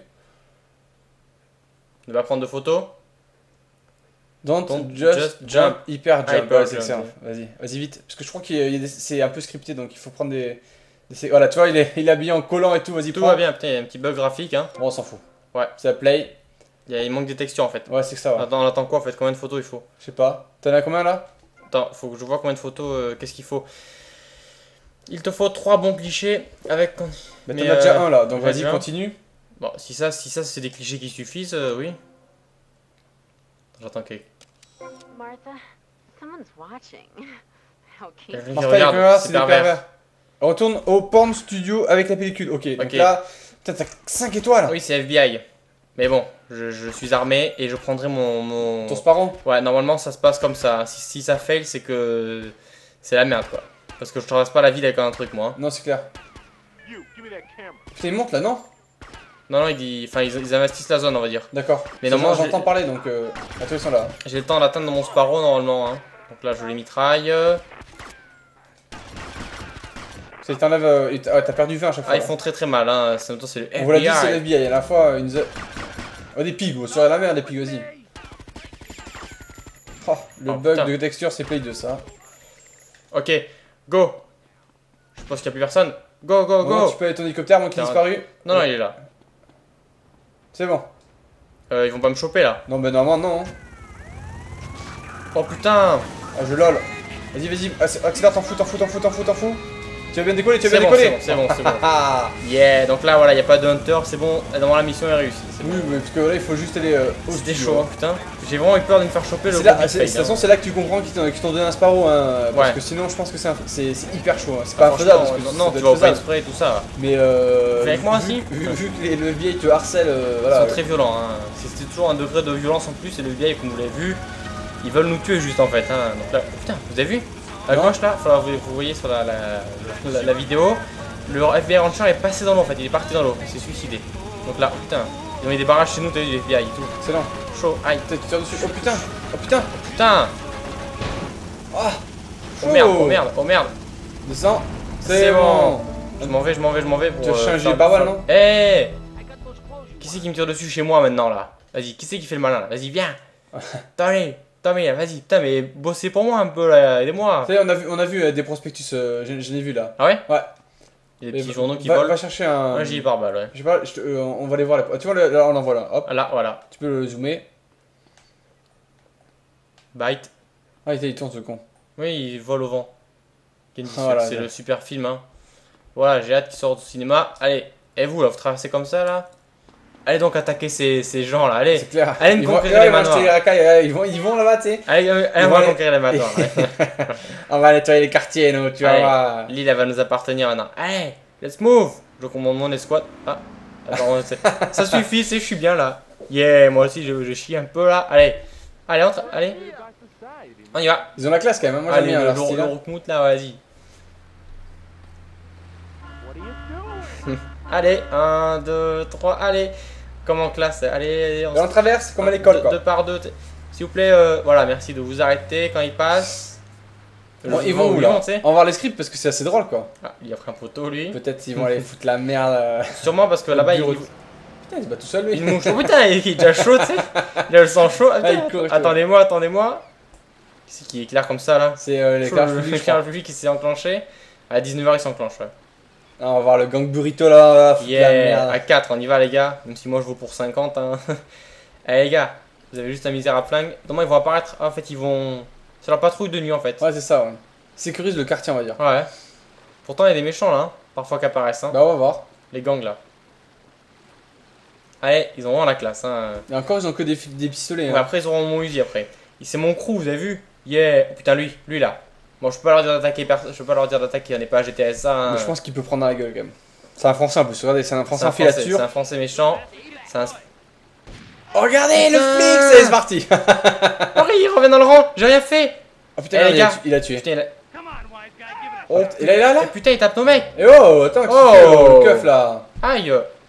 Ne pas prendre de photos. Don't just jump, hyper jump. Ouais, c'est excellent. Vas-y vite. Parce que je crois que c'est un peu scripté, donc il faut prendre des... Voilà, tu vois, il est habillé en collant et tout, vas-y, tout va bien, putain, il y a un petit bug graphique. Hein. Bon, on s'en fout. Ouais. C'est la play. Il manque des textures en fait. Ouais, c'est ça. Ouais. Attends, on attend quoi en fait? Combien de photos il faut? Je sais pas. T'en as combien là? Attends, faut que je vois combien de photos, qu'est-ce qu'il faut. Il te faut 3 bons clichés avec... Mais t'en as déjà un là, donc vas-y, continue. Bon, si ça c'est des clichés qui suffisent, oui. J'attends que... Martha, someone's watching. Ok. Regarde, c'est pervers. On retourne au porn studio avec la pellicule. Ok, donc là, putain, t'as 5 étoiles. Oui, c'est FBI. Mais bon, je suis armé et je prendrai mon... Ton Sparrow. Ouais, normalement ça se passe comme ça. Si ça fail, c'est que c'est la merde quoi. Parce que je traverse pas la ville avec un truc moi. Non, c'est clair. Putain, ils montent là, non? Non, ils investissent la zone, on va dire. D'accord. Mais normalement, j'entends parler, donc attends, ils sont là. J'ai le temps d'atteindre mon Sparrow normalement. Hein. Donc là, je les mitraille. T'enlèves. T'as perdu 20 à chaque fois. Ah, ils font très mal. Hein. C'est le FBI. On vous l'a dit, c'est le FBI. À la fois, oh, des pigs, sur la mer, des pigs, vas-y. Oh, le bug de texture, c'est Play 2, ça. Ok, go. Je pense qu'il n'y a plus personne. Go. Tu peux aller ton hélicoptère, moi qui est disparu. Non, il est là. C'est bon. Ils vont pas me choper là. Non, normalement, non. Oh putain. Ah, je lol. Vas-y, accélère, t'en fous. Tu vas bien décoller, tu vas bien décoller. C'est bon. Yeah, donc là, voilà, il n'y a pas de hunter, c'est bon. Normalement, la mission est réussie. Oui, mais parce que là, il faut juste aller C'était chaud, hein, putain. J'ai vraiment eu peur de me faire choper le De toute façon, c'est là que tu comprends qu'ils t'ont donné un Sparrow. Hein, parce Ouais. que sinon, je pense que c'est hyper chaud. Hein. C'est pas faisable. Parce que non, tu vas pas exprès et tout ça. Mais Fais avec moi aussi. Vu que le vieil te harcèle, voilà. Ils sont très violents. Hein. C'était toujours un degré de violence en plus. Et le vieil, comme vous l'avez vu, ils veulent nous tuer juste en fait. Hein. Donc là, putain, vous avez vu à gauche là, vous voyez sur la vidéo, le FBI Rancher est passé dans l'eau en fait. Il est parti dans l'eau. Il s'est suicidé. Donc là, putain, ils ont mis des barrages chez nous, t'as vu, du FBI et tout. Excellent. Chaud. Aïe. Tu tires dessus. Oh putain. Oh putain. Putain. Ah. Oh merde. Descends. C'est bon. Je m'en vais pour. Tu as changé pas mal, non? Eh. Qui c'est qui me tire dessus chez moi maintenant là? Vas-y, qui c'est qui fait le malin là? Vas-y, viens. Tommy, vas-y, putain, mais bossez pour moi un peu là, aidez-moi. Tu sais, on a vu des prospectus, je l'ai vu là. Ah ouais? Ouais. Il y a des petits journaux qui volent. Va chercher un. Un gilet pare-balles, ouais. Je sais pas, on va aller voir. Tu vois, là, on en voit là. Hop. Là, voilà. Tu peux le zoomer. Bite. Ah, il tourne ce con. Oui, il vole au vent. Voilà, c'est le super film, hein. Voilà, j'ai hâte qu'il sorte au cinéma. Allez, et vous là, vous traversez comme ça là? Allez donc attaquer ces gens là, allez. C'est clair. Allez me conquérir les manoirs. Ils vont là-bas, tu sais. Allez, on va conquérir les manoirs. On va nettoyer les quartiers, nous, tu vas voir. L'île elle va nous appartenir maintenant. Allez, let's move. Je commande mon escouade. Ah, attends, ça suffit, je suis bien là. Yeah, moi aussi je chie un peu là. Allez, entre, allez. On y va. Ils ont la classe quand même, moi j'aime bien leur style. Le roukmout là, vas-y. Allez, 1, 2, 3, allez. Comme en classe, allez. On traverse comme à l'école quoi. 2 par 2. S'il vous plaît, voilà, merci de vous arrêter quand ils passent. Bon, ils vont où là? On va voir les scripts parce que c'est assez drôle quoi. Ah, il a pris un poteau lui. Peut-être ils vont aller foutre la merde. Sûrement parce que là-bas il. Putain, il se bat tout seul lui. Il mouche. Oh putain, il est déjà chaud, tu sais. Il a le sang chaud. Attendez-moi. C'est qui éclaire comme ça là? C'est l'éclairage public qui s'est enclenché. À 19h il s'enclenche, ouais. Ah, on va voir le gang burrito là. Yeah, à 4, on y va les gars. Même si moi je vaux pour 50. Hein. Allez les gars, vous avez juste un misère à flingue. Demain ils vont apparaître. Ah, en fait ils vont. C'est leur patrouille de nuit en fait. Ouais, c'est ça, ouais. Sécurise le quartier, on va dire. Ouais. Pourtant il y a des méchants là, hein, parfois qui apparaissent. Hein. Bah, on va voir. Les gangs là. Allez, ils ont vraiment la classe. Hein. Et encore, ils ont que des pistolets. Ouais, hein. après ils auront mon Uzi après. C'est mon crew, vous avez vu? Yeah. Oh, putain, lui là. Bon, je peux pas leur dire d'attaquer personne. Je peux pas leur dire d'attaquer, on n'est pas à GTSA. Hein. Mais je pense qu'il peut prendre dans la gueule quand même. C'est un français en plus, regardez, c'est un français en filature. C'est un français méchant. Oh, regardez le flic, c'est parti. Oh, il revient dans le rang, j'ai rien fait. Oh putain, les gars, il a tué. Putain, Oh, il est là. Et putain, il tape nos mecs. Et oh, attends, le keuf là. Aïe.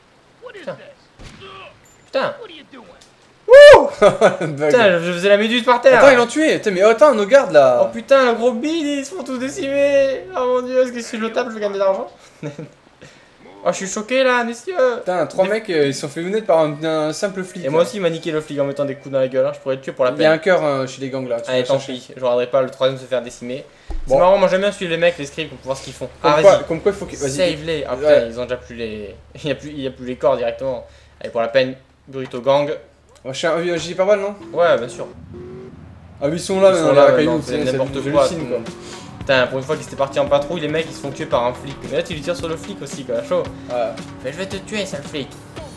Putain. Wouh. Putain, je faisais la méduse par terre. Attends, ils l'ont tué. Mais attends, nos gardes là. Oh putain, le gros bide, ils se font tous décimer. Oh mon dieu, est-ce que si je le tape, je vais gagner de l'argent? Oh, je suis choqué là, messieurs. Putain, 3 mecs, ils se sont fait lunette par un simple flic. Et moi aussi, il m'a niqué le flic en mettant des coups dans la gueule. Hein. Je pourrais le tuer pour la peine. Il y a un cœur chez les gangs là. Allez, tant pis, je regarderai pas le troisième se faire décimer. C'est marrant, moi j'aime bien suivre les mecs, les scripts pour voir ce qu'ils font. Comme quoi, il faut qu'ils. Save les. Ah putain, ils ont déjà plus les. Il y a plus les corps directement. Allez, pour la peine, burrito gang. Moi, je dis pas mal, non? Ouais, bien sûr. Ah, ils sont là, ils sont là, c'est n'importe quoi. Putain, pour une fois qu'ils étaient partis en patrouille, les mecs ils se font tuer par un flic. Mais là, tu lui tires sur le flic aussi, quoi, chaud. Ouais. Mais je vais te tuer, sale flic.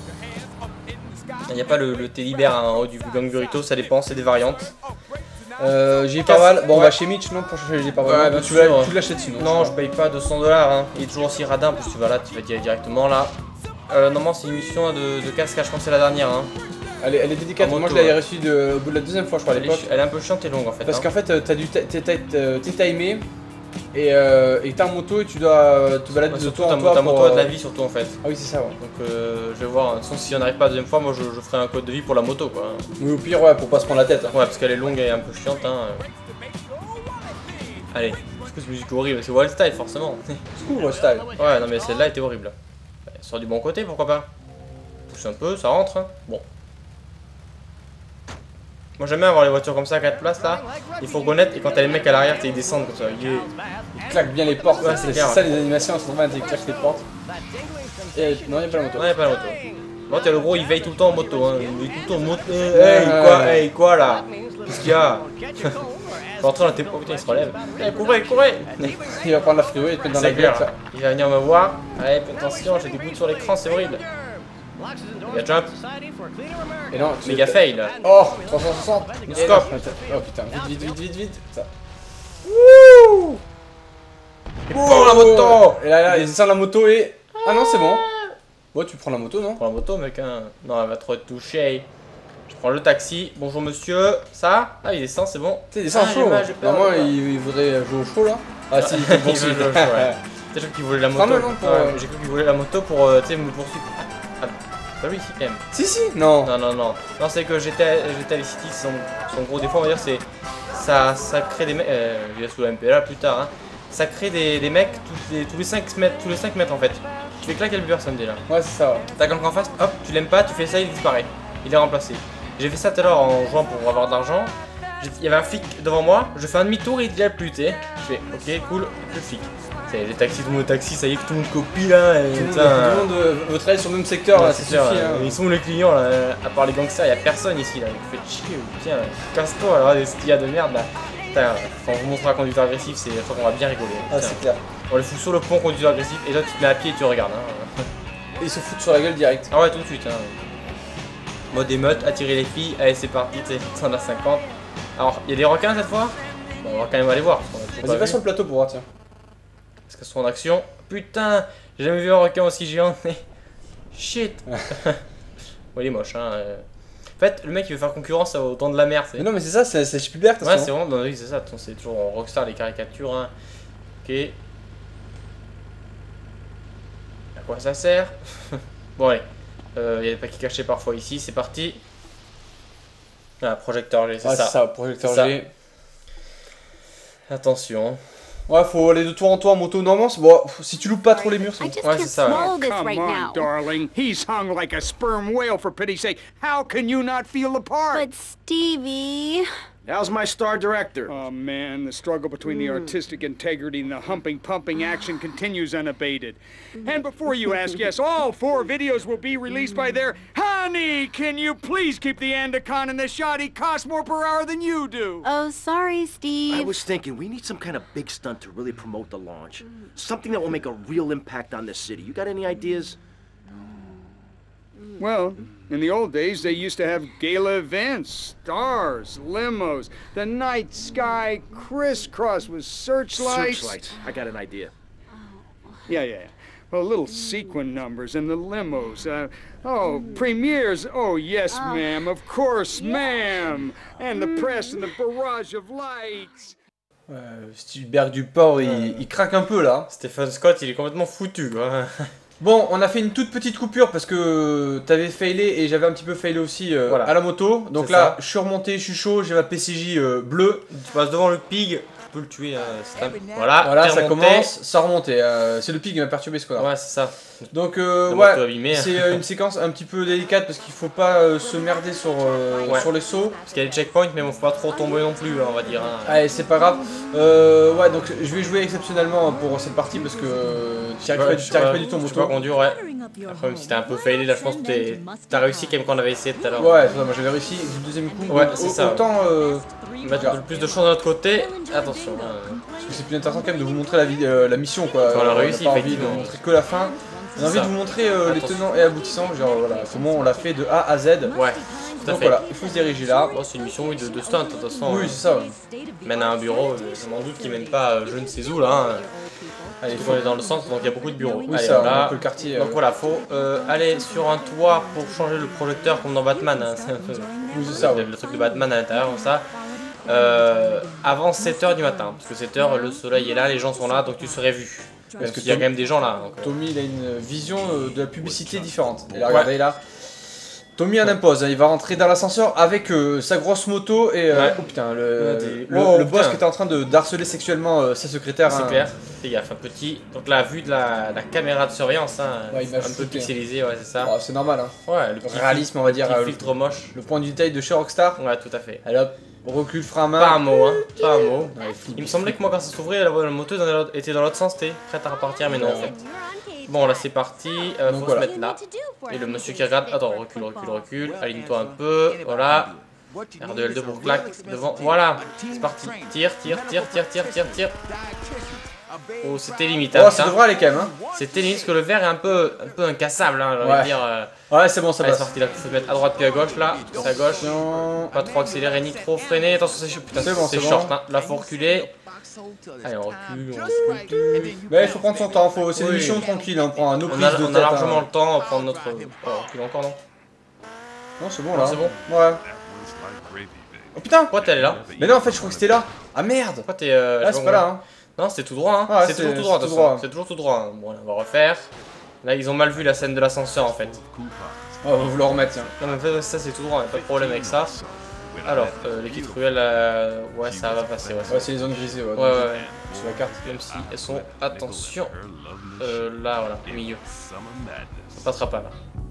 Il n'y a pas le Télibert en haut du gang burrito, ça dépend, c'est des variantes. J'ai pas mal. Bon, on va chez Mitch, non? Pour chercher, j'ai pas mal. Ouais, tu l'achètes sinon. Non, je paye pas 200 $. Hein. Il est toujours aussi radin, parce que tu vas là, tu vas directement là. Normalement, c'est une mission de casque, je pense que c'est la dernière. Hein. Elle est délicate, moi je l'avais reçue au bout de la deuxième fois, je crois, à l'époque. Elle est un peu chiante et longue en fait. Parce qu'en fait, t'es timé et t'es en moto et tu dois te balader de toi en toi. Ta moto a de la vie surtout en fait. Ah oui, c'est ça, ouais. Donc je vais voir, de toute façon, si on n'arrive pas la deuxième fois, moi je ferai un code de vie pour la moto quoi. Oui, au pire, ouais, pour pas se prendre la tête. Hein. Ouais, parce qu'elle est longue et un peu chiante. Hein. Allez, parce que cette musique est horrible, c'est Wild Style forcément. C'est cool, Wild Style. Ouais, non mais celle-là était horrible. Elle sort du bon côté, pourquoi pas. Pousse un peu, ça rentre. Hein. Bon. Moi j'aime bien avoir les voitures comme ça à 4 places là, les fourgonnettes, et quand t'as les mecs à l'arrière, ils descendent comme ça. Ils claquent bien les portes, ouais, c'est ça les animations en ce moment, ils claquent les portes. Et non, y'a pas la moto. Non, y'a pas la moto. Bon, t'as le gros, il veille tout le temps en moto, hein. Il veille tout le temps en moto. Hey, quoi là? Qu'est-ce qu'il y a? rentrer dans tes... Oh putain, il se relève. Allez, courez, courez. Il va prendre la frigo et te mettre dans la gueule. Clair. Il va venir me voir. Allez, attention, j'ai des gouttes sur l'écran, c'est horrible. Méga jump. Et non, Méga fail. Oh, 360. No scope. Oh putain, vite. Ça. Wouh. Il prend la moto. Et là, il descend la moto et... Ah non, c'est bon. Bon, tu prends la moto, non? Prends la moto, mec. Hein. Non, elle va trop te toucher. Je prends le taxi. Bonjour, monsieur. Ça? Ah, il descend, c'est bon. Tu sais, il descend chaud. Normalement, il voudrait jouer au chaud, là. Ah si, il te poursuit. J'ai cru qu'il voulait la moto. J'ai cru qu'il voulait la moto pour, tu sais, me poursuivre. C'est pas lui ici quand même. Si, non. Non, c'est que j'étais à LesCheetahmen, son gros défaut on va dire c'est ça crée des mecs, je vais sous la MPLA plus tard hein. Ça crée des mecs tous les 5 mètres en fait. Tu fais claquer le personne déjà. Ouais c'est ça. T'as quelqu'un en face, hop, tu l'aimes pas, tu fais ça, il disparaît. Il est remplacé. J'ai fait ça tout à l'heure en jouant pour avoir de l'argent. Il y avait un flic devant moi, je fais un demi-tour et il dit plus, tu sais. Je fais ok cool, le flic. C'est les taxis, tout le monde taxi, ça y est que tout le monde copie là. Et tout le monde veut travailler sur le même secteur là, c'est suffit. Hein. Ils sont les clients là, à part les gangsters, y a personne ici là. Vous faites chier, tiens, casse-toi alors, ce qu'il y a de merde là. Putain, quand on vous montrera conducteur agressif, je crois qu'on va bien rigoler. Ah, c'est clair. On les fout sur le pont conducteur agressif et toi tu te mets à pied et tu regardes. Hein. Et ils se foutent sur la gueule direct. Ah ouais, tout de suite. Hein. Mode émeute, attirer les filles, allez c'est parti, tu sais, 100 à 50. Alors, il y a des requins cette fois? Bon, on va quand même aller voir. Vas-y, va sur le plateau pour voir, tiens. Est-ce qu'elles sont en action? Putain, j'ai jamais vu un requin aussi géant. Shit. Ouais, il est moche, hein. En fait, le mec il veut faire concurrence au temps de la mer. Mais non, mais c'est ça, c'est Spielberg. Ouais, c'est vraiment, bah oui, c'est ça. C'est toujours Rockstar les caricatures. Hein. Ok. À quoi ça sert? Bon, allez. Il y a des paquets cachés parfois ici, c'est parti. Ah, projecteur G, c'est ça. C'est ça, projecteur G. Attention. Ouais, faut aller de tour en tour en moto. Normalement, bon, si tu loupes pas trop les murs, c'est bon. Ouais, c'est ça. Oh, come on, darling. He's hung like a sperm whale, for pity's sake. How can you not feel the part? But Stevie... How's my star director? Oh, man, the struggle between the artistic integrity and the humping, pumping action continues unabated. And before you ask, yes, all 4 videos will be released by their... Honey, can you please keep the Andacon in the shot? He costs more per hour than you do. Oh, sorry, Steve. I was thinking, we need some kind of big stunt to really promote the launch. Something that will make a real impact on the city. You got any ideas? Well, in the old days, they used to have gala events, stars, limos, the night sky crisscross with searchlights. Searchlights. I got an idea. Yeah. Well, little sequin numbers and the limos. Premieres. Oh, yes, ma'am. Of course, ma'am. And the press and the barrage of lights. Spielberg du port, il craque un peu là. Stephen Scott, il est complètement foutu quoi. Bon, on a fait une toute petite coupure parce que t'avais failé et j'avais un petit peu failé aussi voilà. À la moto. Donc là, je suis remonté, je suis chaud, j'ai ma PCJ bleue. Tu passes devant le pig, tu peux le tuer. Voilà, ça commence, ça remonte. C'est le pig qui m'a perturbé ce coup-là. Ouais, c'est ça. Donc ouais, c'est une séquence un petit peu délicate parce qu'il faut pas se merder sur les sauts. Parce qu'il y a des checkpoints, mais bon, faut pas trop tomber non plus, on va dire. Hein. Allez, c'est pas grave. Ouais, donc je vais jouer exceptionnellement pour cette partie parce que tu arrives pas du tout en moto. Tu peux conduire, ouais. Après, même si t'es un peu failé, là, je pense que t'as réussi quand même qu'on avait essayé tout à l'heure. Ouais, moi j'avais réussi du deuxième coup. Ouais, c'est ça. Autant mettre le plus de chance de notre côté. Attention. Parce que c'est plus intéressant quand même de vous montrer la mission quoi. On a réussi, on a pas envie de vous montrer que la fin. On a envie de vous montrer les tenants et aboutissants, genre voilà, comment on l'a fait de A à Z. Ouais, tout à fait. Donc voilà, il faut se diriger là. Bon, c'est une mission de stunt, de toute façon. Oui, c'est ça. Ouais. Mène à un bureau, je m'en doute qu'il mène pas je ne sais où là. Hein. Allez, il faut aller dans le centre, donc il y a beaucoup de bureaux. Oui, allez, ça, là. un peu le quartier. Donc voilà, faut aller sur un toit pour changer le projecteur comme dans Batman. Hein. C'est un peu le truc de Batman à l'intérieur, comme ça. Avant 7h du matin, parce que 7h, le soleil est là, les gens sont là, donc tu serais vu. Parce qu'il y a quand même des gens là. Donc, Tommy il a une vision de la publicité différente. Et là, regardez là. Tommy en impose, hein. Il va rentrer dans l'ascenseur avec sa grosse moto et oh putain, le boss qui était en train de harceler sexuellement sa secrétaire. C'est clair, fais gaffe, un petit. Donc la vue de la caméra de surveillance, hein, un peu pixelisée, ouais, c'est ça. Oh, c'est normal, hein. Ouais, le petit réalisme, on va dire. Le filtre moche. Le point du détail de chez Rockstar. Ouais, tout à fait. Allez hop, recul, frein à main. Pas un mot, hein. Pas un mot. Il me semblait que moi, quand ça s'ouvrait, la moto était dans l'autre sens, t'es prête à repartir, mais non, en fait. Bon, là c'est parti, faut se mettre là. Et le monsieur qui regarde, attends, recule, aligne-toi un peu, voilà. R2L2 pour claque devant. Voilà, c'est parti. Tire. Oh, c'était limite. Oh, ça devrait aller quand même. Hein. C'était limite parce que le verre est un peu incassable. Hein, j'ai envie de dire. Ouais, c'est bon, ça passe. C'est parti là. Il faut mettre à droite puis à gauche là. C'est à gauche. Pas trop accéléré ni trop freiné. Attention, c'est short. Hein. Là, faut reculer. Allez, on recule. Mais il faut prendre son temps. C'est une mission tranquille. On prend un autre prise de tête. On a largement le temps. On va prendre notre. Oh, recule encore, non? Non, c'est bon là. C'est bon. Ouais. Oh putain! Pourquoi t'es là? Mais non, en fait, je crois que c'était là. Ah merde! Pourquoi t'es. Ah, c'est pas là. Hein. Non, c'était tout droit. Hein. Ah, c'est toujours tout droit. C'est toujours tout droit. Bon, on va refaire. Là, ils ont mal vu la scène de l'ascenseur en fait. Oh, on va vous le remettre, tiens. Non, mais en fait, ça c'est tout droit. Pas de problème avec ça. Alors, les petites ruelles, ouais, ça va passer. Ouais, c'est les zones grisées. Ouais. Ouais. Sur la carte. Même si elles sont. Attention. Là, voilà, au milieu. Ça passera pas là.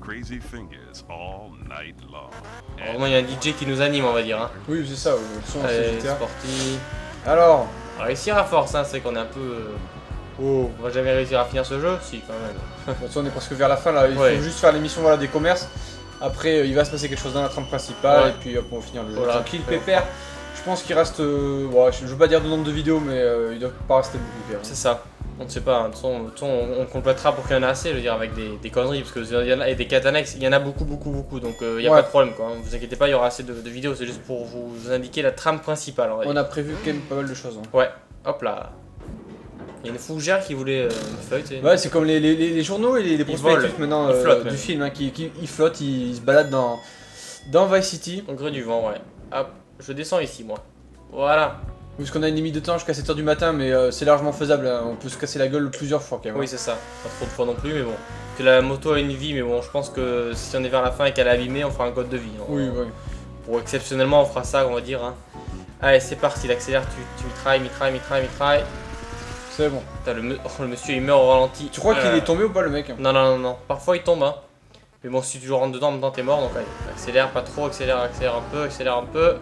Vraiment, il y a un DJ qui nous anime, on va dire. Hein. Oui, c'est ça. Le son, c'est sportif. Alors, on va réussir à force, hein, c'est qu'on est un peu. Oh, on va jamais réussir à finir ce jeu, si quand même. on est presque vers la fin là. Il faut juste faire les missions voilà, des commerces. Après, il va se passer quelque chose dans la trame principale et puis hop, on va finir le jeu. Voilà, tranquille, pépère. Je pense qu'il reste. Ouais, je veux pas dire de nombre de vidéos, mais il doit pas rester beaucoup. C'est ça. On ne sait pas, hein. De toute façon, on complétera pour qu'il y en ait assez, je veux dire, avec des conneries, parce qu'il y en a, et des quêtes annexes, il y en a beaucoup, donc il n'y a pas de problème, quoi. Vous inquiétez pas, il y aura assez de vidéos, c'est juste pour vous indiquer la trame principale. On a prévu quand même pas mal de choses. Hein. Ouais, hop là. Il y a une fougère qui voulait une feuille, tu sais. Ouais, c'est comme les journaux et les prospectus maintenant du film, hein, ils flottent, ils se baladent dans Vice City. Au gré du vent, ouais. Hop, je descends ici, moi. Voilà. Parce qu'on a une limite de temps jusqu'à 7h du matin, mais c'est largement faisable, hein. On peut se casser la gueule plusieurs fois quand même. Oui, c'est ça, pas trop de fois non plus, mais bon. Que la moto a une vie, mais bon, je pense que si on est vers la fin et qu'elle est abîmée, on fera un code de vie. Hein. Oui. Pour exceptionnellement, on fera ça, on va dire. Hein. Allez, c'est parti, il accélère, tu mitrailles. C'est bon. Putain, le monsieur il meurt au ralenti. Tu crois qu'il est tombé ou pas le mec? Non. Parfois il tombe, hein. Mais bon, si tu rentres dedans, en même temps t'es mort, donc allez, accélère pas trop, accélère un peu.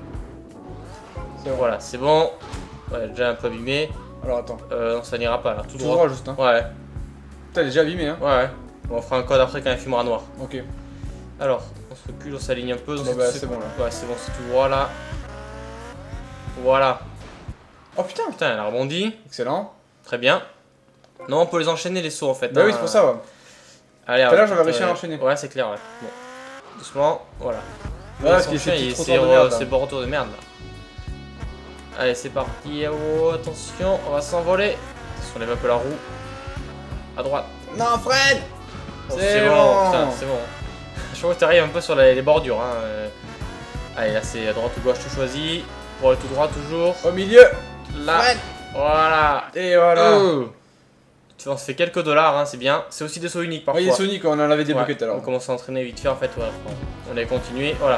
Voilà, c'est bon. Ouais, déjà un peu abîmé. Alors attends. Non, ça n'ira pas là. Tout droit. Droit juste, hein. Ouais. Putain, il est déjà abîmé, hein. Ouais. Bon, on fera un code après quand il fumera noir. Ok. Alors, on se recule, on s'aligne un peu. C'est bon là. Ouais, c'est bon, c'est tout droit là. Voilà. Oh putain, elle a rebondi. Excellent. Très bien. Non, on peut les enchaîner les sauts en fait. Bah oui, c'est pour ça, ouais. Allez, tout à l'heure, j'avais réussi à enchaîner. Ouais, c'est clair, ouais. Bon. Doucement, voilà. Voilà, parce qu'il fait c'est bordeaux de merde là. Allez, c'est parti. Oh, attention, on va s'envoler. On lève un peu la roue. À droite. Non, Fred. Oh, c'est bon, putain, c'est bon. Je crois que tu arrives un peu sur les bordures. Hein. Allez, là, c'est à droite ou gauche, tu choisis. Pour aller tout droit, toujours. Au milieu. Là. Fred. Voilà. Et voilà. Tu vois, on se fait quelques dollars, hein, c'est bien. C'est aussi des sauts uniques parfois. Oui, des sauts uniques, on en avait débloqué tout à l'heure. On commence à entraîner vite fait en fait. Ouais. On avait continué. Voilà.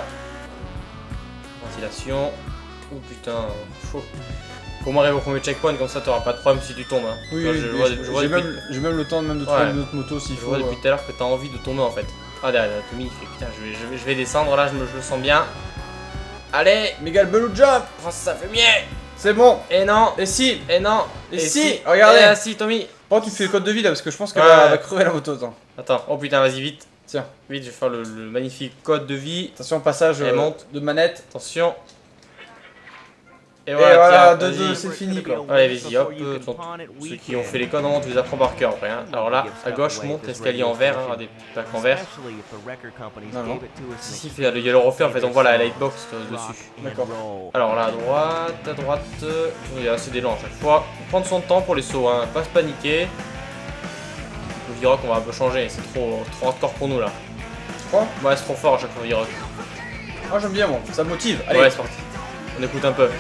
Ventilation. Oh putain. Faut m'arriver au premier checkpoint, comme ça t'auras pas de problème si tu tombes. Hein. Oui, j'ai même le temps de trouver une autre moto s'il faut. Je vois depuis tout à l'heure que t'as envie de tomber en fait. Ah derrière, Tommy il fait putain, je vais descendre là, je le sens bien. Allez, Megal Belou Jump. Ça fait bien. C'est bon. Et non. Et si. Et non. Et si. Regardez. Et si, Tommy. Bon, tu fais le code de vie là parce que je pense qu'elle va crever la moto. Attends, oh putain, vas-y vite. Tiens. Vite, je vais faire le magnifique code de vie. Attention, passage de manette. Attention. Et voilà, 2-2, c'est fini quoi. Allez, vas-y, hop. Ceux qui ont fait les codes, on tu les apprends par cœur après. Hein. Alors là, à gauche, monte l'escalier en verre, hein, des plaques en verre. Non. Si, il y a le reflet en fait, on voit la lightbox dessus. D'accord. Alors là, à droite, il y a assez d'élan à chaque fois. Prendre son temps pour les sauts, hein, pas se paniquer. Le V-Rock, on va un peu changer, c'est trop hardcore pour nous là. Tu crois? Ouais, c'est trop fort à chaque fois le V-Rock. Ah, j'aime bien moi, ça me motive. Allez, ouais, c'est parti. On écoute un peu.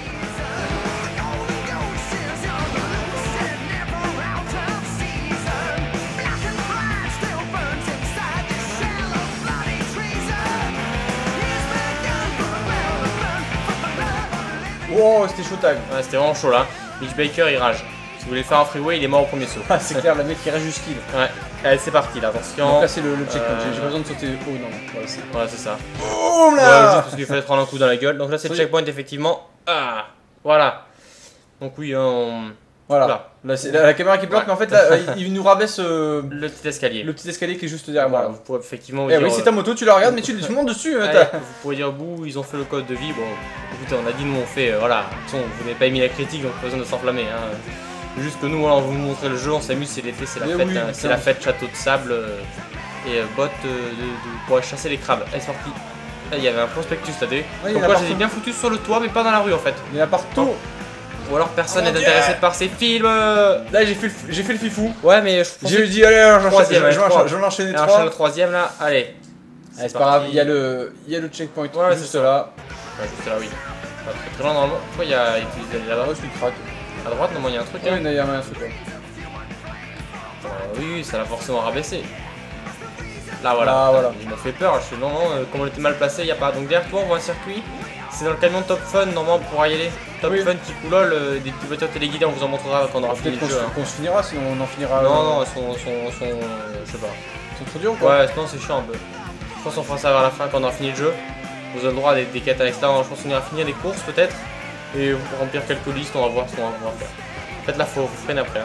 Wow, c'était showtime. Ouais, c'était vraiment chaud là. Mitch Baker il rage. Si vous voulez faire un freeway, il est mort au premier saut. Ah, c'est clair, le mec il rage jusqu'il. Ouais. Allez, c'est parti là, attention. Donc là, c'est le checkpoint. J'ai pas besoin de sauter haut, non. Voilà, c'est ça. Boum là. Ouais, parce qu'il fallait prendre un coup dans la gueule. Donc là, c'est le checkpoint effectivement. Ah, voilà. Donc oui, on Voilà. Là, c'est la caméra qui plante, mais en fait, là, il nous rabaisse le petit escalier. Le petit escalier qui est juste derrière Voilà, moi. vous pourrez effectivement Eh oui, c'est ta moto, tu la regardes, mais tu montes dessus. allez, vous pourrez dire au bout, ils ont fait le code de vie. Bon, écoutez, on a dit, nous on fait, voilà. De toute façon, vous n'avez pas émis la critique, donc pas besoin de s'enflammer. Hein. Juste que nous, voilà, on vous montrer le jeu, on s'amuse, c'est l'été, c'est la fête. Oui, c'est la fête château de sable et bottes pour aller chasser les crabes. Allez, c'est parti. Là, il y avait un prospectus, t'as vu? Pourquoi je les ai bien foutus sur le toit, mais pas dans la rue en fait. Il y en a partout. Ou alors personne n'est intéressé par ces films. Là j'ai fait le fifou. Ouais mais j'ai dit allez j'en enchaîner 3. Le troisième là, allez. C'est pas grave, il y a le checkpoint juste là. Ouais, juste là oui. Pas très loin normalement. Pourquoi il y a là-bas? Je suis crack. À droite normalement il y a un truc. Oui il y a un truc. Oui ça l'a forcément rabaissé. Là voilà. Il m'a fait peur, je suis non comme on était mal placé, il y a pas. Donc derrière toi on voit un circuit. C'est dans le camion Top Fun, normalement, pour y aller. Top Fun qui coulole, des petites voitures téléguidées, on vous en montrera quand on aura fini le jeu. Qu'on se finira, sinon on en finira. Non, elles sont je sais pas. Ils sont trop durs ou quoi? Ouais, sinon c'est chiant un peu. Je pense qu'on fera ça vers la fin quand on aura fini le jeu. Vous avez le droit à des quêtes à l'extérieur, je pense qu'on ira finir des courses peut-être. Et remplir quelques listes, on va voir ce qu'on va faire. En fait là, faut freiner après.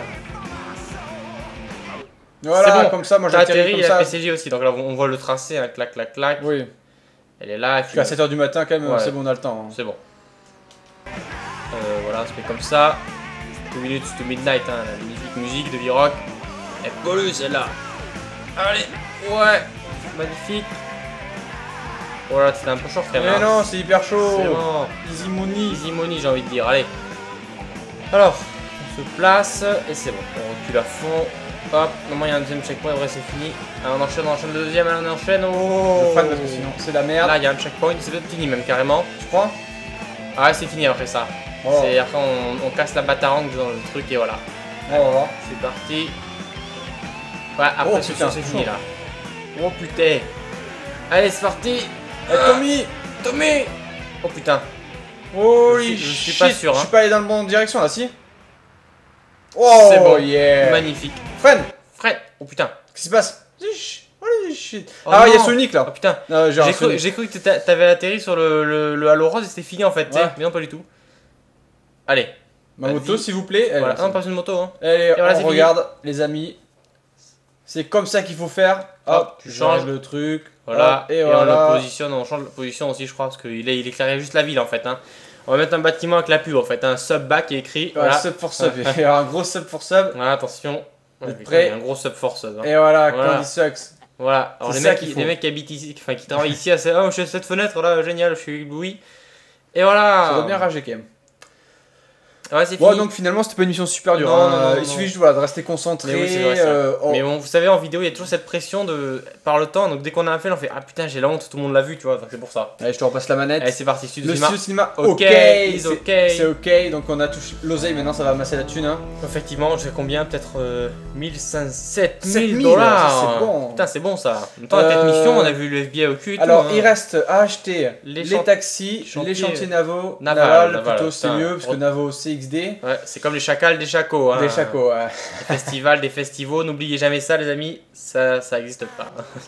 Voilà, bon, comme ça, moi j'atterris comme ça. Il y a la PCJ aussi, donc là on voit le tracé, hein, clac, clac, clac. Oui. Elle est là. Jusqu'à 7h du matin quand même, c'est bon, on a le temps. Hein. C'est bon. Voilà, on se met comme ça. 2 minutes to midnight, hein, la magnifique musique de V-Rock. Elle pollue celle-là. Allez, ouais, magnifique. Voilà, c'était un peu chaud quand même. Mais non, c'est hyper chaud. C'est bon. Easy money. Easy money, j'ai envie de dire. Allez. Alors, on se place et c'est bon. On recule à fond. Hop, normalement il y a un deuxième checkpoint, après c'est fini. Alors, on enchaîne le deuxième, allez, on enchaîne. Oh, je freine parce que sinon c'est la merde. Là il y a un checkpoint, c'est peut-être fini même carrément. Tu crois? Ah ouais, c'est fini après ça. Oh. Après on casse la batarangue dans le truc et voilà. On va voir. C'est parti. Ouais, après c'est fini là. Oh putain. Allez, c'est parti. Tommy. Oh putain. Holy je suis pas sûr. Je suis pas allé dans la bonne direction là, si? Oh, c'est bon, magnifique. Freine. Oh putain. Qu'est-ce qui se passe? Ah, il y a Sonic là. Oh putain. J'ai cru que t'avais atterri sur le halo rose et c'était fini en fait. Ouais. Mais non, pas du tout. Allez. Ma moto, s'il vous plaît. Voilà, non, pas une moto. Hein. Allez, voilà, on regarde, les amis. C'est comme ça qu'il faut faire. Hop, tu changes le truc. Voilà. Et voilà. On le positionne. On change la position aussi, je crois, parce qu'il éclairait juste la ville en fait. Hein. On va mettre un bâtiment avec la pub en fait, un sub back qui est écrit. Ouais, voilà. Sub for sub, il y a un gros sub for sub. Voilà, attention. Prêt. Un gros sub for sub. Hein. Et voilà, Candy Sucks. Voilà, alors les mecs qui habitent ici, enfin qui travaillent ici, oh je suis à cette fenêtre là, génial, je suis ébloui. Et voilà. Ça doit bien rager quand même. Ouais, c'est fini. Donc finalement c'était pas une mission super dure. Il suffit juste de rester concentré. Mais, oui, mais bon, vous savez, en vidéo il y a toujours cette pression par le temps. Donc dès qu'on a un fail, on fait ah putain, j'ai la honte, tout le monde l'a vu, tu vois. C'est pour ça. Allez, je te repasse la manette. Allez, c'est parti. Le studio cinéma, ok. C'est ok. Donc on a touché l'oseille, maintenant ça va amasser la thune. Hein. Effectivement, je sais combien, peut-être 7 dollars. C'est bon. Putain, c'est bon ça. En même temps, la mission, on a vu le FBI au cul. Alors il reste à acheter les taxis, les chantiers naval plutôt c'est mieux parce que Navo c'est XD. Ouais, c'est comme les chacals des chacos. Hein. Des chacos, ouais. Des festivals, des festivals, n'oubliez jamais ça, les amis, ça existe pas.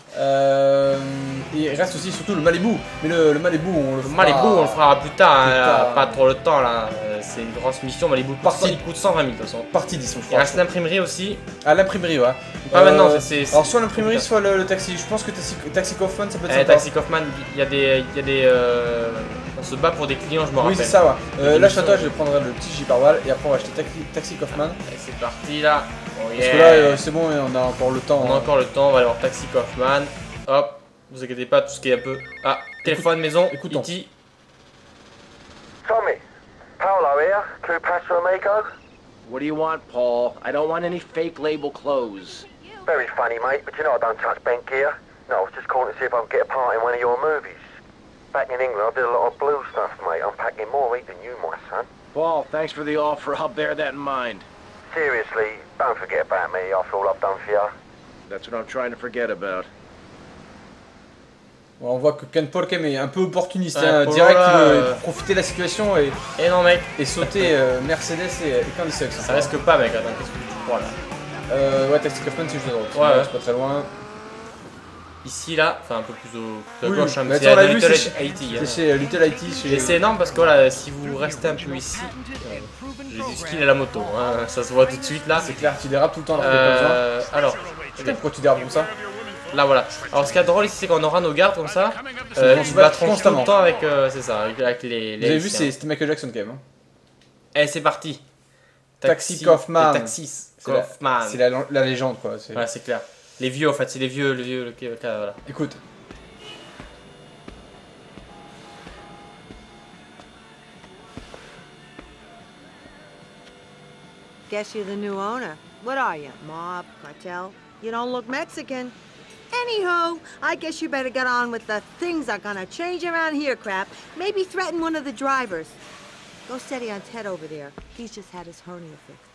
Il reste aussi surtout le Malibu. Mais le Malibu, on le fera plus tard, hein, pas trop le temps là. C'est une grosse mission, Malibu. Il coûte 120 000 de toute façon. Partie 10, on fera. Il reste l'imprimerie aussi. Ah, l'imprimerie, ouais. Pas maintenant, alors, soit l'imprimerie, soit le taxi. Je pense que Taxi Kaufman, ça peut être sympa. Taxi Kaufman, il y a des. On se bat pour des clients, je me rappelle. Oui, c'est ça, ouais. Là, je prendrai le petit Jeep Arval et après, on va acheter Taxi Kaufman. Et c'est parti là. Oh, yeah. Parce que là, c'est bon, on a encore le temps. On a encore le temps, on va aller voir Taxi Kaufman. Hop, vous inquiétez pas, tout ce qui est un peu. Ah, téléphone, maison, écoutons. E.T. Tommy, Paolo here, Crew Pastor Amigo. What do you want, Paul? I don't want any fake label clothes. Very funny, mate, but you know I don't touch bank gear. No, I was just calling to see if I can get a part in one of your movies. Back in England, I did a lot of blue stuff, mate. I'm packing more heat than you, my son. Paul, thanks for the offer. I'll bear that in mind. Seriously, don't forget about me after all I've done for you. That's what I'm trying to forget about. On voit que Ken Paul est un peu opportuniste, hein, direct, il veut profiter de la situation et non mec, et sauter Mercedes et Candy Sucks. Ça risque pas mec, attends, qu'est-ce que tu crois là? Ouais, Taxi Kaufman c'est juste à droite, ouais. C'est pas très loin. ici là, enfin un peu plus à Oui, gauche, hein, mais c'est attends, on l'a à vu, Little c'est Haiti. c'est chez Little Haiti. Et c'est énorme parce que voilà, si vous restez un peu ici, j'ai du skill à la moto, hein, ça se voit tout de suite là. C'est clair, tu dérapes tout le temps alors que t'as pas besoin. Alors, Pourquoi tu dérapes comme ça? là voilà. Alors ce qui est drôle ici, c'est qu'on aura nos gardes comme ça, vont qui se battront battre tout le constamment. temps avec, c'est ça, avec les. Vous avez vu, c'était Michael Jackson quand même. Hein. Eh, c'est parti. Taxi Kaufman. Taxis. C'est Kaufman. la légende quoi. Ouais, c'est clair. Les vieux en fait, c'est les vieux, voilà. Écoute. Guess you're the new owner. What are you, mob, cartel? You don't look Mexican. Anywho, I guess you better get on with the things are gonna change around here crap. Maybe threaten one of the drivers. Go steady on Ted over there. He's just had his hernia fixed.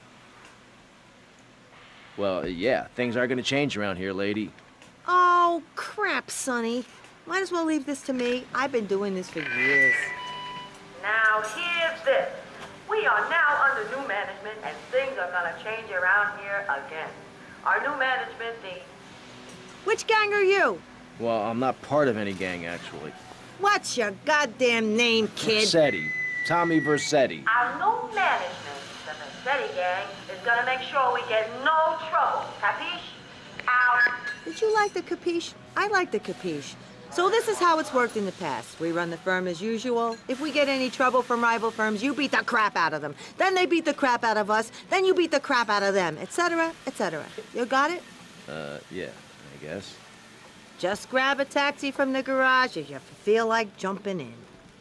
Well, yeah, things are gonna change around here, lady. Oh, crap, Sonny. Might as well leave this to me. I've been doing this for years. Now, here's this. We are now under new management, and things are gonna change around here again. Our new management, Which gang are you? Well, I'm not part of any gang, actually. What's your goddamn name, kid? Versetti. Tommy Versetti. our new management, the Massetti gang, is gonna make sure we get no trouble. Capiche? Out. Did you like the capiche? I like the capiche. So this is how it's worked in the past. We run the firm as usual. If we get any trouble from rival firms, you beat the crap out of them. Then they beat the crap out of us. Then you beat the crap out of them, etc., etc. You got it? Yeah, I guess. Just grab a taxi from the garage if you feel like jumping in.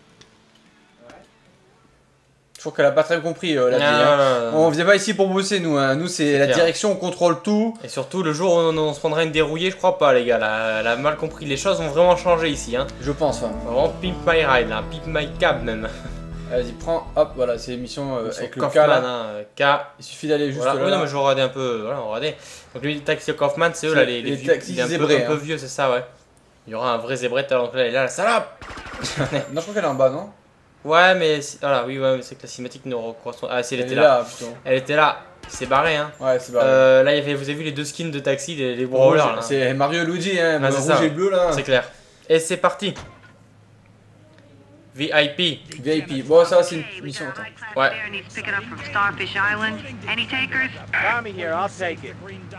Je trouve qu'elle a pas très compris la vie. Hein. On vient pas ici pour bosser nous. Hein. Nous c'est la direction, on contrôle tout. Et surtout le jour où on se prendra une dérouillée, je crois pas les gars. Elle a mal compris. Les choses vont vraiment changer ici. Hein. Je pense. Hein. Vraiment pimp my ride là, pimp my cab même. Vas-y prends, hop voilà c'est l'émission avec le K Kaufman, là. hein, K. Il suffit d'aller juste voilà. là. Oui, non mais je regardais un peu, voilà on regardait. Donc lui taxi Kaufman c'est eux là les vieux, taxis un zébrés. Un peu vieux c'est ça ouais. Il y aura un vrai zébré tout à l'heure, donc là il est là la salope. Non je crois qu'elle est en bas non. Ouais mais voilà oui ouais mais c'est que la cinématique nous correspond. Ah si elle était là. Elle était là. C'est barré hein. Ouais c'est barré. Là il y avait, vous avez vu les deux skins de taxi, les brawlers là. C'est Mario et Luigi hein, ah, rouge et bleu là. C'est clair. Et c'est parti. VIP. VIP. Bon ça c'est une mission. Ouais. Tommy here, I'll take it.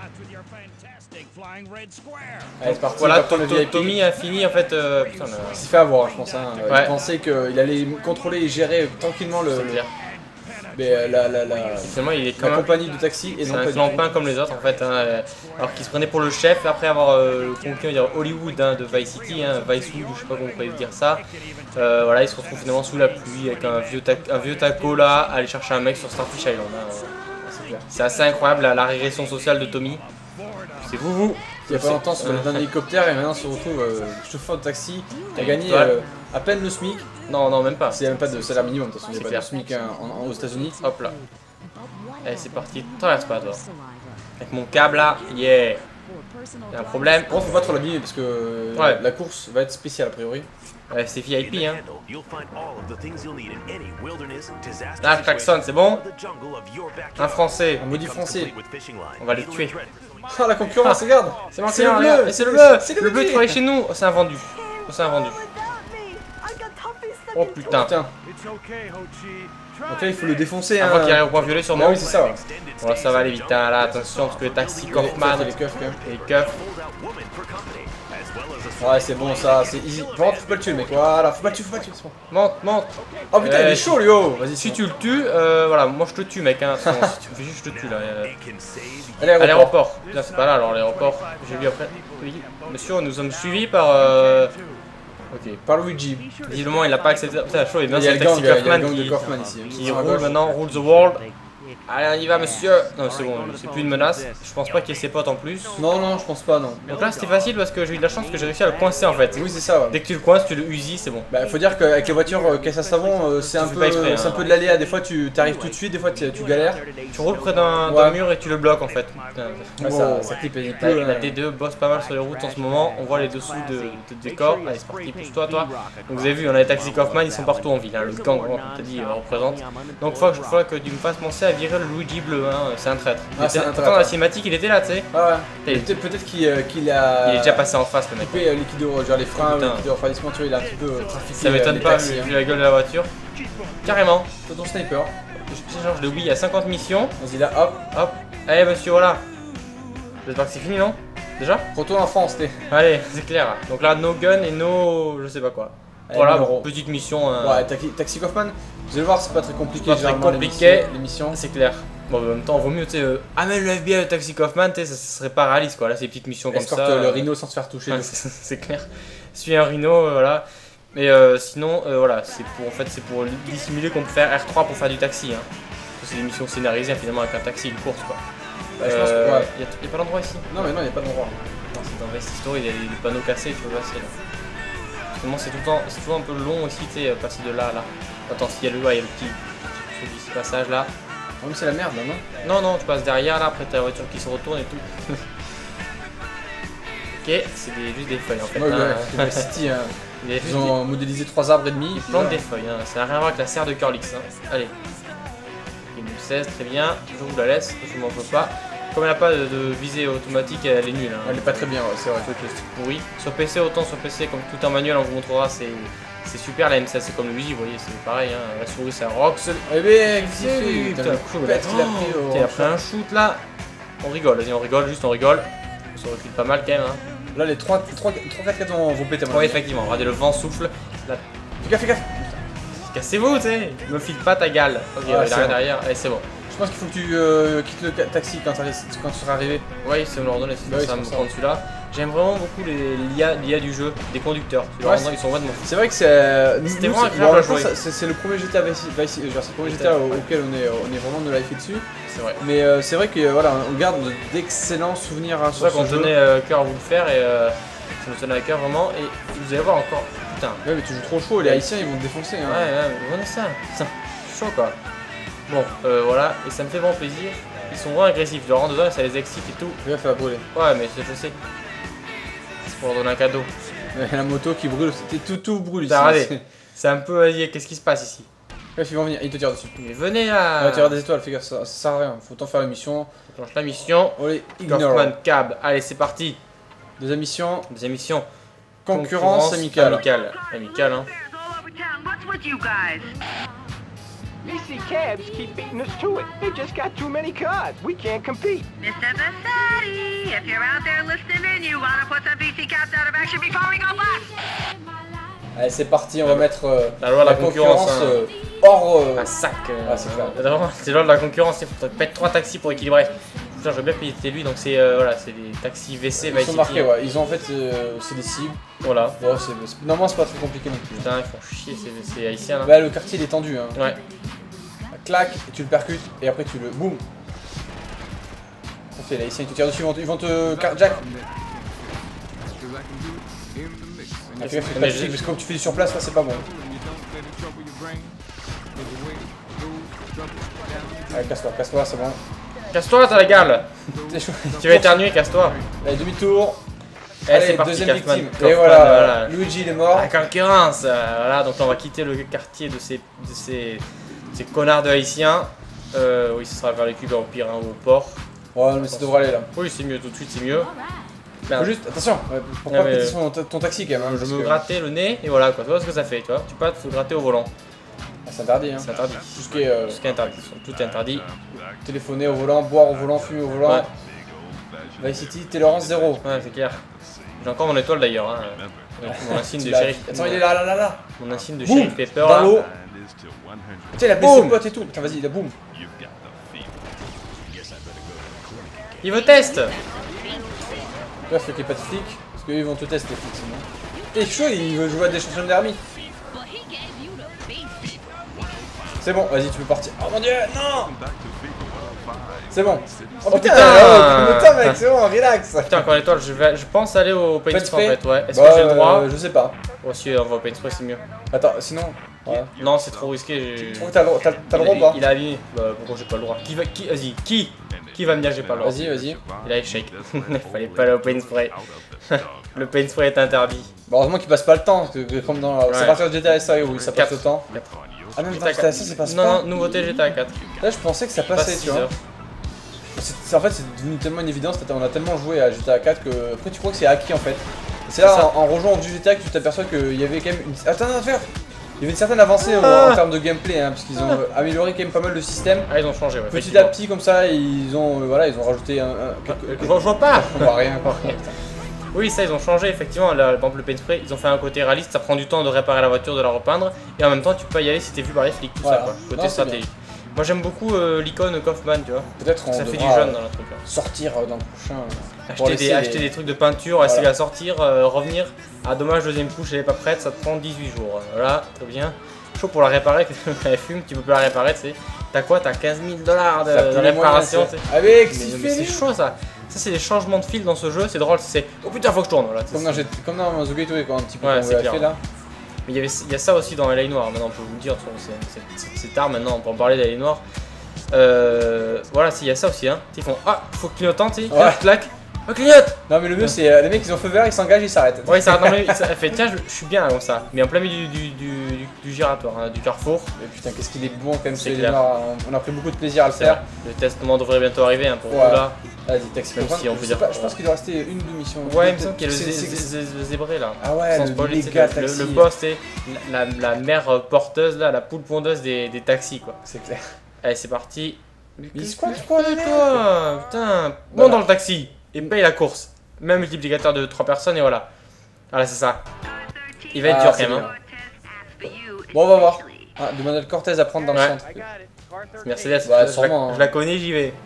Allez c'est parti. Voilà, Tommy a fini en fait. Putain, il s'est fait avoir je pense. Hein. Ouais. Il pensait qu'il allait contrôler et gérer tranquillement le. Mais finalement, il est la compagnie de taxi et c'est non un pas clampin comme les autres en fait. Hein, alors qu'il se prenait pour le chef après avoir conquis Hollywood hein, de Vice City, hein, Vicewood, je sais pas comment on pourrait dire ça. Voilà, il se retrouve finalement sous la pluie avec un vieux taco là, aller chercher un mec sur Starfish Island. Hein, c'est assez incroyable la régression sociale de Tommy. C'est vous. Il y a pas longtemps sur un hélicoptère et maintenant se retrouve chauffeur de taxi. T'as gagné à peine le SMIC. Non, même pas. C'est même pas de salaire minimum, de toute façon, il n'y a pas de SMIC aux États-Unis. Hop là. Allez, c'est parti. Traverse pas, toi. Avec mon câble là, yeah. Y'a un problème. Bon, faut pas trop l'abîmer parce que la course va être spéciale a priori. Ouais, c'est VIP hein. Là, klaxon, c'est bon. Un français. Un maudit français. On va les tuer. Ah, la concurrence, regarde. C'est le bleu. C'est le bleu. Le bleu travaille chez nous. Oh, c'est un vendu. Oh putain. Donc là il faut le défoncer avant qu'il arrive au point violet sur moi. Oui c'est ça ouais. Bon là ça va aller vite hein. Là attention parce que les taxis Kaufman. Les keufs quand même. Les keufs. Ouais c'est bon ça, c'est easy. Vraiment faut pas le tuer le mec, voilà, faut pas le tuer, c'est bon. Monte. Oh putain il est chaud lui oh. Vas-y si tu le tues, voilà moi je te tue mec hein. Si tu me fais juste je te tue là. À l'aéroport. Putain c'est pas là alors l'aéroport. J'ai vu après. Oui. Monsieur nous sommes suivis par ok, par Luigi. Visiblement il a pas accepté. Putain chaud et bien c'est le taxi Kaufman ici. Qui roule maintenant, rule the world. Allez on y va monsieur. Non c'est bon, c'est plus une menace. Je pense pas qu'il y ait ses potes en plus. Non je pense pas non. Donc là c'était facile parce que j'ai eu de la chance que j'ai réussi à le coincer en fait. Oui c'est ça ouais. Dès que tu le coinces tu le usilles c'est bon. Bah faut dire qu'avec les voitures caisse à savon c'est un peu de l'aléa, des fois tu arrives tout de suite, des fois tu galères. Tu roules près d'un mur et tu le bloques en fait. Ça clip et la T2 bosse pas mal sur les routes en ce moment, on voit les dessous de décor. Allez c'est parti, pousse-toi toi. Donc vous avez vu on a les taxis Kaufman, ils sont partout en ville, hein. Le gang comme t'as dit représente. Donc il faudra que tu me fasses penser à virer déjà le Luigi bleu, hein, c'est un traître. Ah, c'est un traître. Dans la cinématique, il était là, tu sais. Ah ouais. Peut-être qu'il a. Il est déjà passé en face, le mec. Coupé liquido, genre les freins, liquido refroidissement, tu vois, il a un petit peu trafiqué. Ça m'étonne pas, vu la gueule de la voiture. Carrément. Toi ton sniper. Je l'ai oublié, il y a 50 missions. Vas-y là, hop. Hop. Allez, monsieur, voilà. J'espère que c'est fini, non? Déjà? Retourne en France, t'es. Allez, c'est clair. Donc là, no gun et no. Je sais pas quoi. Allez, voilà, bon, petite mission. Ouais, Taxi Kaufman, vous allez voir, c'est pas très compliqué. C'est pas très compliqué, l'émission. C'est clair. Bon, en même temps, vaut mieux, tu sais, amène le FBI au Taxi Kaufman, tu sais, ça serait pas réaliste quoi. Là, ces petites missions comme ça. Escorte le rhino sans se faire toucher. C'est clair. Suis un rhino, voilà. Mais sinon, voilà, c'est pour dissimuler qu'on peut faire R3 pour faire du taxi. Hein. C'est des missions scénarisées finalement avec un taxi, une course quoi. Bah, je pense que, ouais. Y a pas d'endroit ici? Non, mais non, il n'y a pas d'endroit. Non, c'est dans West History, il y a des panneaux cassés, il faut passer là. Justement, c'est tout le temps un peu long aussi, tu sais, passer de là à là. Attends, s'il y a le petit passage là. Oh, mais c'est la merde là, non? Non, non, tu passes derrière là, après t'as la voiture qui se retourne et tout. Ok, c'est juste des feuilles en fait. Ouais, ouais, City, hein. Ils ont modélisé 3 arbres et demi. Ils plantent des feuilles, hein. Ça n'a rien à voir avec la serre de Curlix. Hein. Allez. 2016, très bien. Je vous la laisse, je m'en veux pas. Comme elle n'a pas de visée automatique, elle est nulle. Hein. Elle est pas très bien, ouais, c'est vrai. C'est pourri. Sur PC, autant sur PC, comme tout en manuel, on vous montrera, c'est super. La M16, c'est comme le Luigi, vous voyez, c'est pareil. Hein. La souris, ça rock. Eh bien, putain, il a pris un shoot là. On rigole, vas-y, on rigole, juste on rigole. On se recule pas mal quand même. Hein. Là, les 3-4 vont péter. Oui, effectivement, regardez, le vent souffle. Là... Fais gaffe. Cassez-vous, tu sais. Me file pas ta gale. Ok, il est bon. Derrière. Allez, c'est bon. Je pense qu'il faut que tu quittes le taxi quand tu seras arrivé. Oui, c'est me l'ordonner, ça va me prendre celui-là. J'aime vraiment beaucoup l'IA du jeu, des conducteurs. Ouais, ils sont vraiment. C'est vrai que c'était vraiment agréable à jouer. C'est le premier GTA c'est le premier GTA auquel on est vraiment de life dessus. C'est vrai. Mais c'est vrai que voilà, on garde d'excellents souvenirs sur ce jeu. C'est pour ça qu'on tenait à cœur à vous le faire et ça nous tenait à cœur vraiment. Et vous allez voir encore. Putain. Ouais, mais tu joues trop chaud, les haïtiens ils vont te défoncer. Hein. Ouais, mais voilà ça. Putain, chaud quoi. Bon, voilà, et ça me fait vraiment plaisir. Ils sont vraiment agressifs, je leur rends dedans et ça les excite et tout. Il va faire brûler. Ouais, mais je sais. C'est pour leur donner un cadeau. La moto qui brûle, c'était tout brûle ici. C'est un peu, vas-y, qu'est-ce qui se passe ici? Bref, ils vont venir, ils te tirent dessus. Mais venez là! Ouais, tu regardes des étoiles, fais gaffe, ça sert à rien. Faut autant faire la mission. On lance la mission. Kaufman Cab, allez, c'est parti. Deuxième mission. Concurrence amicale. Amicale, hein. DC cabs keep beating us to it. They just got too many cars. We can't compete. Mr. Bassetti, if you're out there listening, you want to put some DC cabs out of action before we go bust. Allez, c'est parti, on va mettre la loi de la concurrence hors un sac. C'est clair. C'est la loi de la concurrence, il faut mettre 3 taxis pour équilibrer. Putain, je veux bien payer lui, donc c'est voilà, c'est des taxis WC. Ils sont marqués, ouais. Ils ont en fait, c'est des cibles. Voilà. Bon, normalement, c'est pas très compliqué non plus. Putain, ils font chier ces haïtiens là. Bah, le quartier il est tendu, hein. Ouais. Clac, tu le percutes et après tu le boum. Les haïtiens ils te tirent dessus, ils vont te carjack. Fais gaffe, parce que comme tu fais du sur place là, c'est pas bon. Allez, casse-toi, c'est bon. Casse-toi, t'as la gale. Tu vas éternuer, casse-toi. Allez, demi-tour. Allez, c'est deuxième victime. Kaufman, et voilà, Luigi il est mort. La concurrence. Voilà, donc là on va quitter le quartier de ces connards de haïtiens. Oui, ce sera vers les cubes au pire, hein, au port. Ouais, mais ça devrait aller là. Oui, c'est mieux, tout de suite c'est mieux. Faut juste, attention, pour pas péter ton taxi quand même. Hein, je me grattais le nez et voilà quoi, tu vois ce que ça fait, tu vois. Tu peux te gratter au volant. Ah, c'est interdit, hein. C'est interdit. Tout ce qui est interdit, tout est interdit. Téléphoner au volant, boire au volant, fumer au volant. Ouais. Vice City, tolérance 0. Ouais, c'est clair. J'ai encore mon étoile d'ailleurs. Hein. Mon insigne de shérif. Attends, il est là. Mon insigne de shérif Pepper. Dans l'eau. Tiens, il a blessé son pote et tout. Putain, vas-y, il a boum. Il veut test. Là, il faut qu'il n'y ait pas de flics. Parce qu'ils vont te tester, les flics sinon. Et chaud, il veut jouer à des champions d'armée. C'est bon, vas-y, tu peux partir. Oh mon dieu, non. C'est bon. Oh putain, mec, c'est bon, relax. Putain, encore l'étoile, je pense aller au Paint Spray en fait, ouais. Est-ce que j'ai le droit? Je sais pas. Oh si, on va au Paint Spray, c'est mieux. Attends, sinon. Ouais. Non, c'est trop risqué. Tu trouves que t'as le droit ou pas? Il a abîmé. Bah, pourquoi j'ai pas le droit? Vas-y, qui va me dire j'ai pas le droit? Vas-y. Il a échec. Il fallait pas aller au Paint Spray. Le Paint Spray est interdit. Bah, heureusement qu'il passe pas le temps, parce que comme dans. C'est à partir de GTA SAE où ça passe le temps. Ah non, GTA 4, ça passe pas. Non, nouveauté GTA 4. Là, je pensais que ça passait, tu vois. En fait, c'est devenu tellement une évidence, on a tellement joué à GTA 4 que après tu crois que c'est acquis en fait. C'est là, en rejoignant du GTA que tu t'aperçois qu'il y avait quand même une... Attends, faire. Il y avait une certaine avancée en termes de gameplay, hein, parce qu'ils ont amélioré quand même pas mal le système. Ah, ils ont changé, ouais. Petit à petit, comme ça, ils ont rajouté Je vois pas. On voit rien quoi. Oui, ça ils ont changé effectivement. Là, par exemple, le paint spray, ils ont fait un côté réaliste, ça prend du temps de réparer la voiture, de la repeindre, et en même temps, tu peux pas y aller si t'es vu par les flics, tout ça quoi. Côté stratégique. Moi j'aime beaucoup l'icône Kaufman, tu vois. Peut-être ça fait du jeune dans le truc. Sortir dans le prochain. Acheter des trucs de peinture, essayer de la sortir, revenir. Ah dommage, deuxième couche elle est pas prête, ça te prend 18 jours. Voilà, très bien. Chaud pour la réparer, elle fume, tu peux plus la réparer, tu sais. T'as quoi? T'as 15 000 $ de réparation. Avec c'est chaud ça. Ça c'est des changements de fil dans ce jeu, c'est drôle, c'est oh putain faut que je tourne. Voilà, comme dans The Gateway quoi, un petit peu ouais, comme on l'a fait là. Mais il y a ça aussi dans LA Noire, maintenant on peut vous le dire, c'est tard maintenant, on peut en parler d'LA Noire. Voilà, il y a ça aussi, hein. Ils font ah, faut clignotant, tu sais, clac, oh, clignote. Non, mais le mieux c'est les mecs ils ont feu vert, ils s'engagent, ils s'arrêtent. Ouais, ils s'arrêtent, elle fait tiens, je suis bien comme ça, mais en plein milieu du giratoire, hein, du carrefour. Mais putain, qu'est-ce qu'il est bon quand même, on a pris beaucoup de plaisir à le faire. Le test devrait bientôt arriver hein, pour vous là. Vas-y, taxi. Si on peut dire. Je pense qu'il doit rester une ou deux missions. Ouais, il me semble qu'il y a le zébré là. Ah ouais, le boss, c'est la mère porteuse là, la poule pondeuse des taxis quoi. C'est clair. Allez, c'est parti. Mais il squatte quoi, toi? Putain, monte dans le taxi et paye la course. Même multiplicateur de 3 personnes et voilà. Voilà, c'est ça. Il va être dur quand même. Hein. Bon, on va voir. Ah, demande à Cortez à prendre dans le centre. Mercedes, je la connais, j'y vais.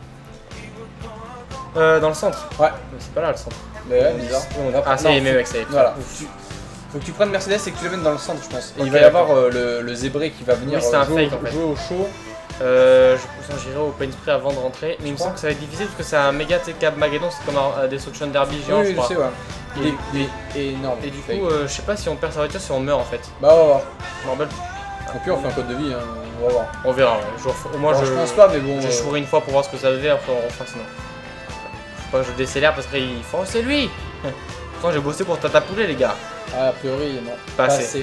Dans le centre. Ouais. C'est pas là le centre. Ouais, bizarre. Ah, c'est mes mecs, c'est. Voilà. Faut que tu prennes Mercedes et que tu l'amènes dans le centre, je pense. Et il va y avoir le zébré qui va venir jouer au show. J'irai au paint spray avant de rentrer, mais il me semble que ça va être difficile parce que c'est un méga Cab Mageddon, c'est comme un Destruction Derby géant, je crois. Oui, je sais, ouais. Il est énorme. Et du coup, je sais pas si on perd sa voiture, si on meurt en fait. Bah, on va voir. Normal. Au pire, on fait un code de vie, hein. On va voir. On verra, ouais. Au moins, je pense pas, mais bon. Je jouerai une fois pour voir ce que ça fait, après on refera sinon. Faut pas que je décélère parce qu'il faut. Oh, c'est lui. Pourtant, j'ai bossé pour Tata Poulet, les gars. Ah, a priori, non. Pas assez.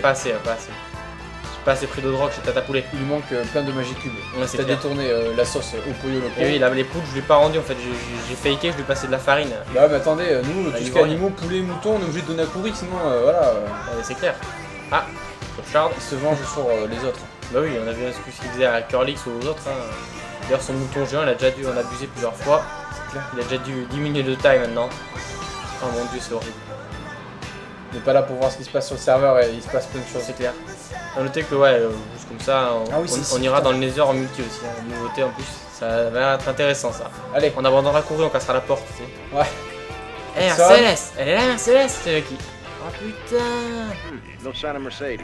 Pas assez pris de drogue chez Tata Poulet. Il lui manque plein de Magic Cube. Ouais, t'as détourné la sauce au pollo loco. Et oui, là, les poules, je lui ai pas rendu en fait. J'ai faké, je lui ai passé de la farine. Bah, mais attendez, nous, tout ce qui est animaux, poulet, moutons, on est obligé de donner à courir, sinon, voilà. C'est clair. Ah, Shard. Il se venge sur les autres. Bah oui, on a vu ce qu'il faisait à Curlix ou aux autres. Hein. D'ailleurs, son mouton géant, il a déjà dû en abuser plusieurs fois. C'est clair. Il a déjà dû diminuer de taille maintenant. Oh mon dieu, c'est horrible. On n'est pas là pour voir ce qui se passe sur le serveur et il se passe plein de choses. C'est clair. A noter que, ouais, juste comme ça, on ira dans le Nether en multi aussi. Hein. Une nouveauté en plus, ça va être intéressant ça. Allez. On abandonnera courir, on cassera la porte, tu sais. Ouais. Eh, Mercedes! Elle est là, Mercedes! C'est qui? Oh putain! No sign of Mercedes.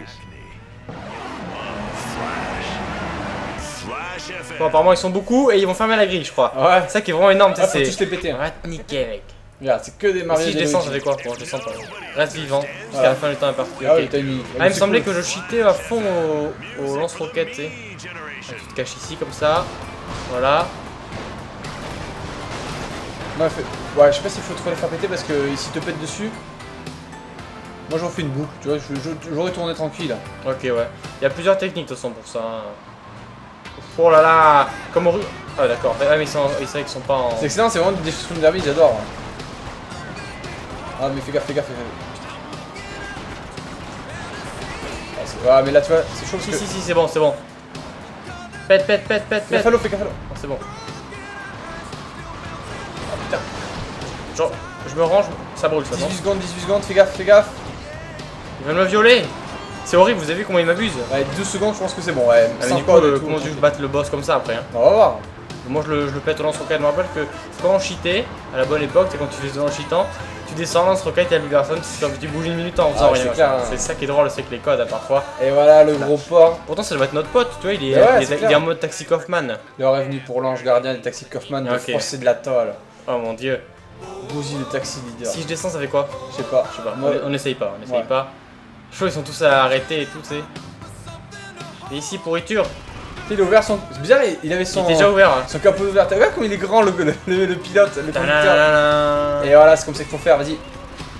Bon, apparemment ils sont beaucoup et ils vont fermer la grille, je crois. Ouais. C'est ça qui est vraiment énorme, faut tous les péter. On va te niquer, mec. Regarde, c'est que des mariés. Si je descends, ça fait quoi? Bon, je descends pas. Reste vivant, jusqu'à la fin du temps est parti. Ah, okay. Il me semblait que je cheatais à fond au lance-roquette, tu sais. Tu te caches ici comme ça. Voilà. Ouais, ouais, je sais pas s'il faut trop les faire péter parce que s'ils te pètent dessus. Moi j'en fais une boucle, tu vois, j'aurais tourné tranquille. Ok, ouais. Il y a plusieurs techniques de toute façon pour ça. Oh là là, comme au... Ah d'accord, ah, mais c'est vrai qu'ils sont pas en... C'est excellent, c'est vraiment des destruction derby, j'adore. Ah mais fais gaffe, putain. Ah mais là tu vois, c'est chaud parce que... Si, c'est bon. Pète. Fais cafalo. Oh, c'est bon. Ah putain. Genre, je me range, ça brûle ça. 18 secondes, fais gaffe. Il va me violer. C'est horrible, vous avez vu comment il m'abuse? Ouais, 2 secondes, je pense que c'est bon, ouais. Mais du coup, comment tu veux battre le boss comme ça après hein? On va voir. Moi je le pète au lance-roquette. Je me rappelle que quand on cheatait, à la bonne époque, c'est quand tu faisais en cheatant, tu descends lance-roquette, il n'y a plus personne, tu bouges une minute en faisant rien. C'est ça qui est drôle, c'est que les codes à parfois. Et voilà le gros port. Pourtant ça doit être notre pote, tu vois, il est en mode Taxi Kaufman. L'heure est venue pour l'ange gardien des Taxi Kaufman de froisser de la tôle. Oh mon dieu. Bousille de taxi leader. Si je descends, ça fait quoi? Je sais pas. On essaye pas. Je trouve ils sont tous à arrêter et tout, tu sais. Et ici, pourriture. Il a ouvert son... C'est bizarre, il avait son... Il était déjà ouvert. Son capot ouvert. T'as vu comme il est grand le pilote, le conducteur. Et voilà, c'est comme ça qu'il faut faire, vas-y.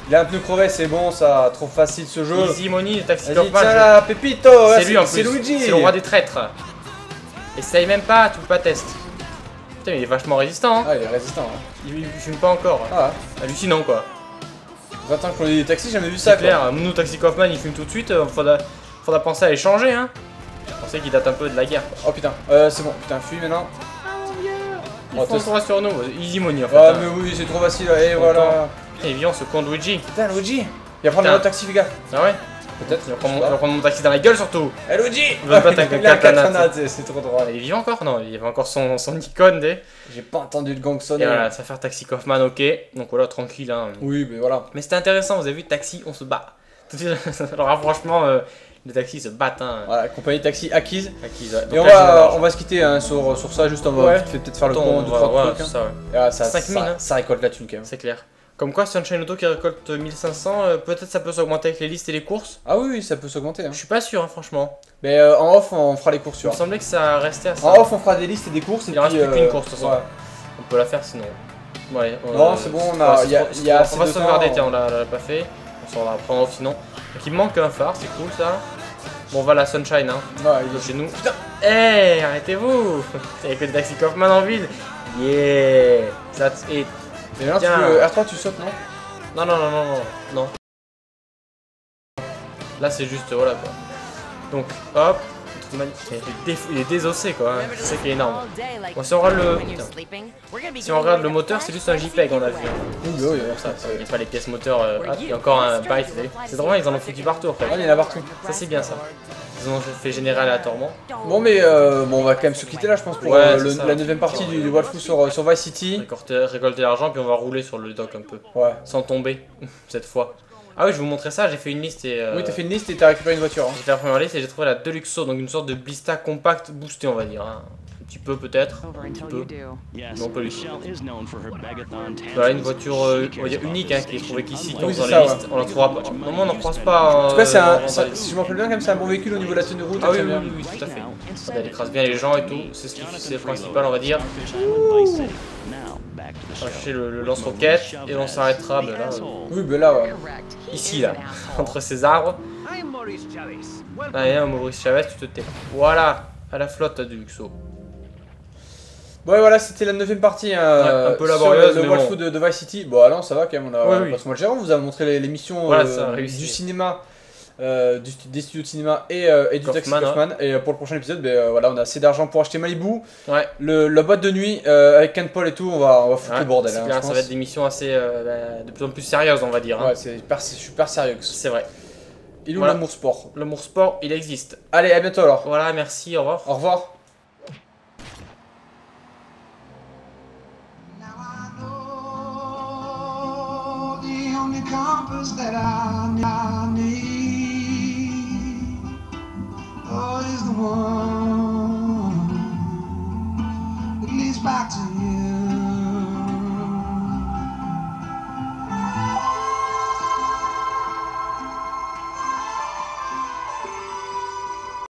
Il a un pneu crevé, c'est bon, ça, trop facile ce jeu. Easy Money, le Taxi Vas-y, Kaufman. tiens là, Pépito. C'est lui en plus. C'est Luigi. C'est le roi des traîtres. Essaye même pas, tu peux pas tester. Putain, mais il est vachement résistant. Hein. Ah, il est résistant. Hein. Il fume pas encore. Ah. Hallucinant quoi. 20 ans qu'on a des taxis, j'ai jamais vu ça. C'est clair, nous Taxi Kaufman il fume tout de suite, faudra penser à les changer hein. On sait qu'il date un peu de la guerre. Oh putain, c'est bon, putain, fuis maintenant. Il foncera sur nous, easy money en fait. Ah hein. mais oui, c'est trop facile, et voilà. Putain, il est vivant ce con de Luigi. Putain, Luigi. Il va prendre un autre taxi, les gars. Ah ouais. Peut-être. Il va prendre mon taxi dans la gueule surtout. Eh Luigi. Il va battre un katana. C'est trop drôle. Il est vivant encore? Non, il avait encore son icône des. J'ai pas entendu le gang sonner. Et voilà, ça va faire Taxi Kaufman, ok. Donc voilà, tranquille hein. Oui, mais voilà. Mais c'était intéressant, vous avez vu, Taxi, on se bat. Alors franchement, les taxis se battent hein. Voilà, compagnie taxi acquise. Ouais. Et on va se quitter hein, sur ça, juste on va peut-être faire le point de 3 trucs. Hein. Ça, 5000 hein. Ça récolte la thune quand même. C'est clair. Comme quoi, Sunshine Auto qui récolte 1500, peut-être ça peut s'augmenter avec les listes et les courses. Ah oui, ça peut s'augmenter. Hein. Je suis pas sûr, hein, franchement. Mais en off, on fera les courses. Il me semblait que ça restait à ça. En off, on fera des listes et des courses. Il en reste plus qu'une course, de toute façon. Ouais. On peut la faire sinon. Ouais, non, c'est bon, on va sauvegarder, tiens, on l'a pas fait. On s'en va prendre en off sinon. Donc il me manque un phare, c'est cool ça. Bon, on va à la Sunshine, hein. Ouais, il est chez nous. Putain! Hey, arrêtez-vous! Y'a que le Taxi Kaufman en ville. Yeah! That's it. Mais là, R3, tu sautes, non? Non. Là, c'est juste, voilà quoi. Donc, hop. Il est désossé quoi, hein. C'est ça qui est énorme. Bon, si on regarde le moteur, c'est juste un JPEG on a vu. Oui, ça, il n'y a pas les pièces moteurs. Il y a encore un byte. C'est drôle, ils en ont foutu partout après. Il y en a partout. Ça c'est bien ça. Ils ont fait générer aléatoirement. Bon mais on va quand même se quitter là je pense pour la 9ème partie du walkthrough sur Vice City. Récolter l'argent puis on va rouler sur le dock un peu. Ouais. Sans tomber cette fois. Ah oui, je vais vous montrer ça, j'ai fait une liste et... Oui, t'as fait une liste et t'as récupéré une voiture. Hein. J'ai fait la première liste et j'ai trouvé la Deluxo, donc une sorte de blista compact boosté on va dire. Hein. Un petit peu peut-être, un petit peu, mais on peut lui. Voilà une voiture on va dire unique hein, qui est trouvée qu'ici, dans les listes, on la trouvera pas. Normalement on n'en croise pas. En tout cas, si je m'en rappelle bien, quand même, c'est un bon véhicule au niveau de la tenue de route. Ah oui, tout à fait. Elle écrase bien les gens et tout, c'est le principal on va dire. On va chercher le lance-roquette et on s'arrêtera là. Oui, ben là, ouais. Ici là, entre ces arbres. Allez, Maurice Chavez, tu te tais. Voilà, à la flotte du Luxo. Bon, et voilà, c'était la 9ème partie. Un peu laborieuse, le walkthrough de Vice City. Bon, non, ça va quand même. On a passé le gérant, on vous a montré les missions du cinéma. Des studios de cinéma et du Taxi Kaufman. Et pour le prochain épisode, voilà, on a assez d'argent pour acheter Malibu. Ouais. La boîte de nuit avec Ken Paul et tout, on va foutre le bordel. Hein, ça va être des missions assez de plus en plus sérieuses, on va dire. Hein. Ouais, c'est super sérieux. C'est vrai. Il est où l'amour sport? L'amour sport, il existe. Allez, à bientôt alors. Voilà, merci, au revoir. Au revoir. Compass that I need.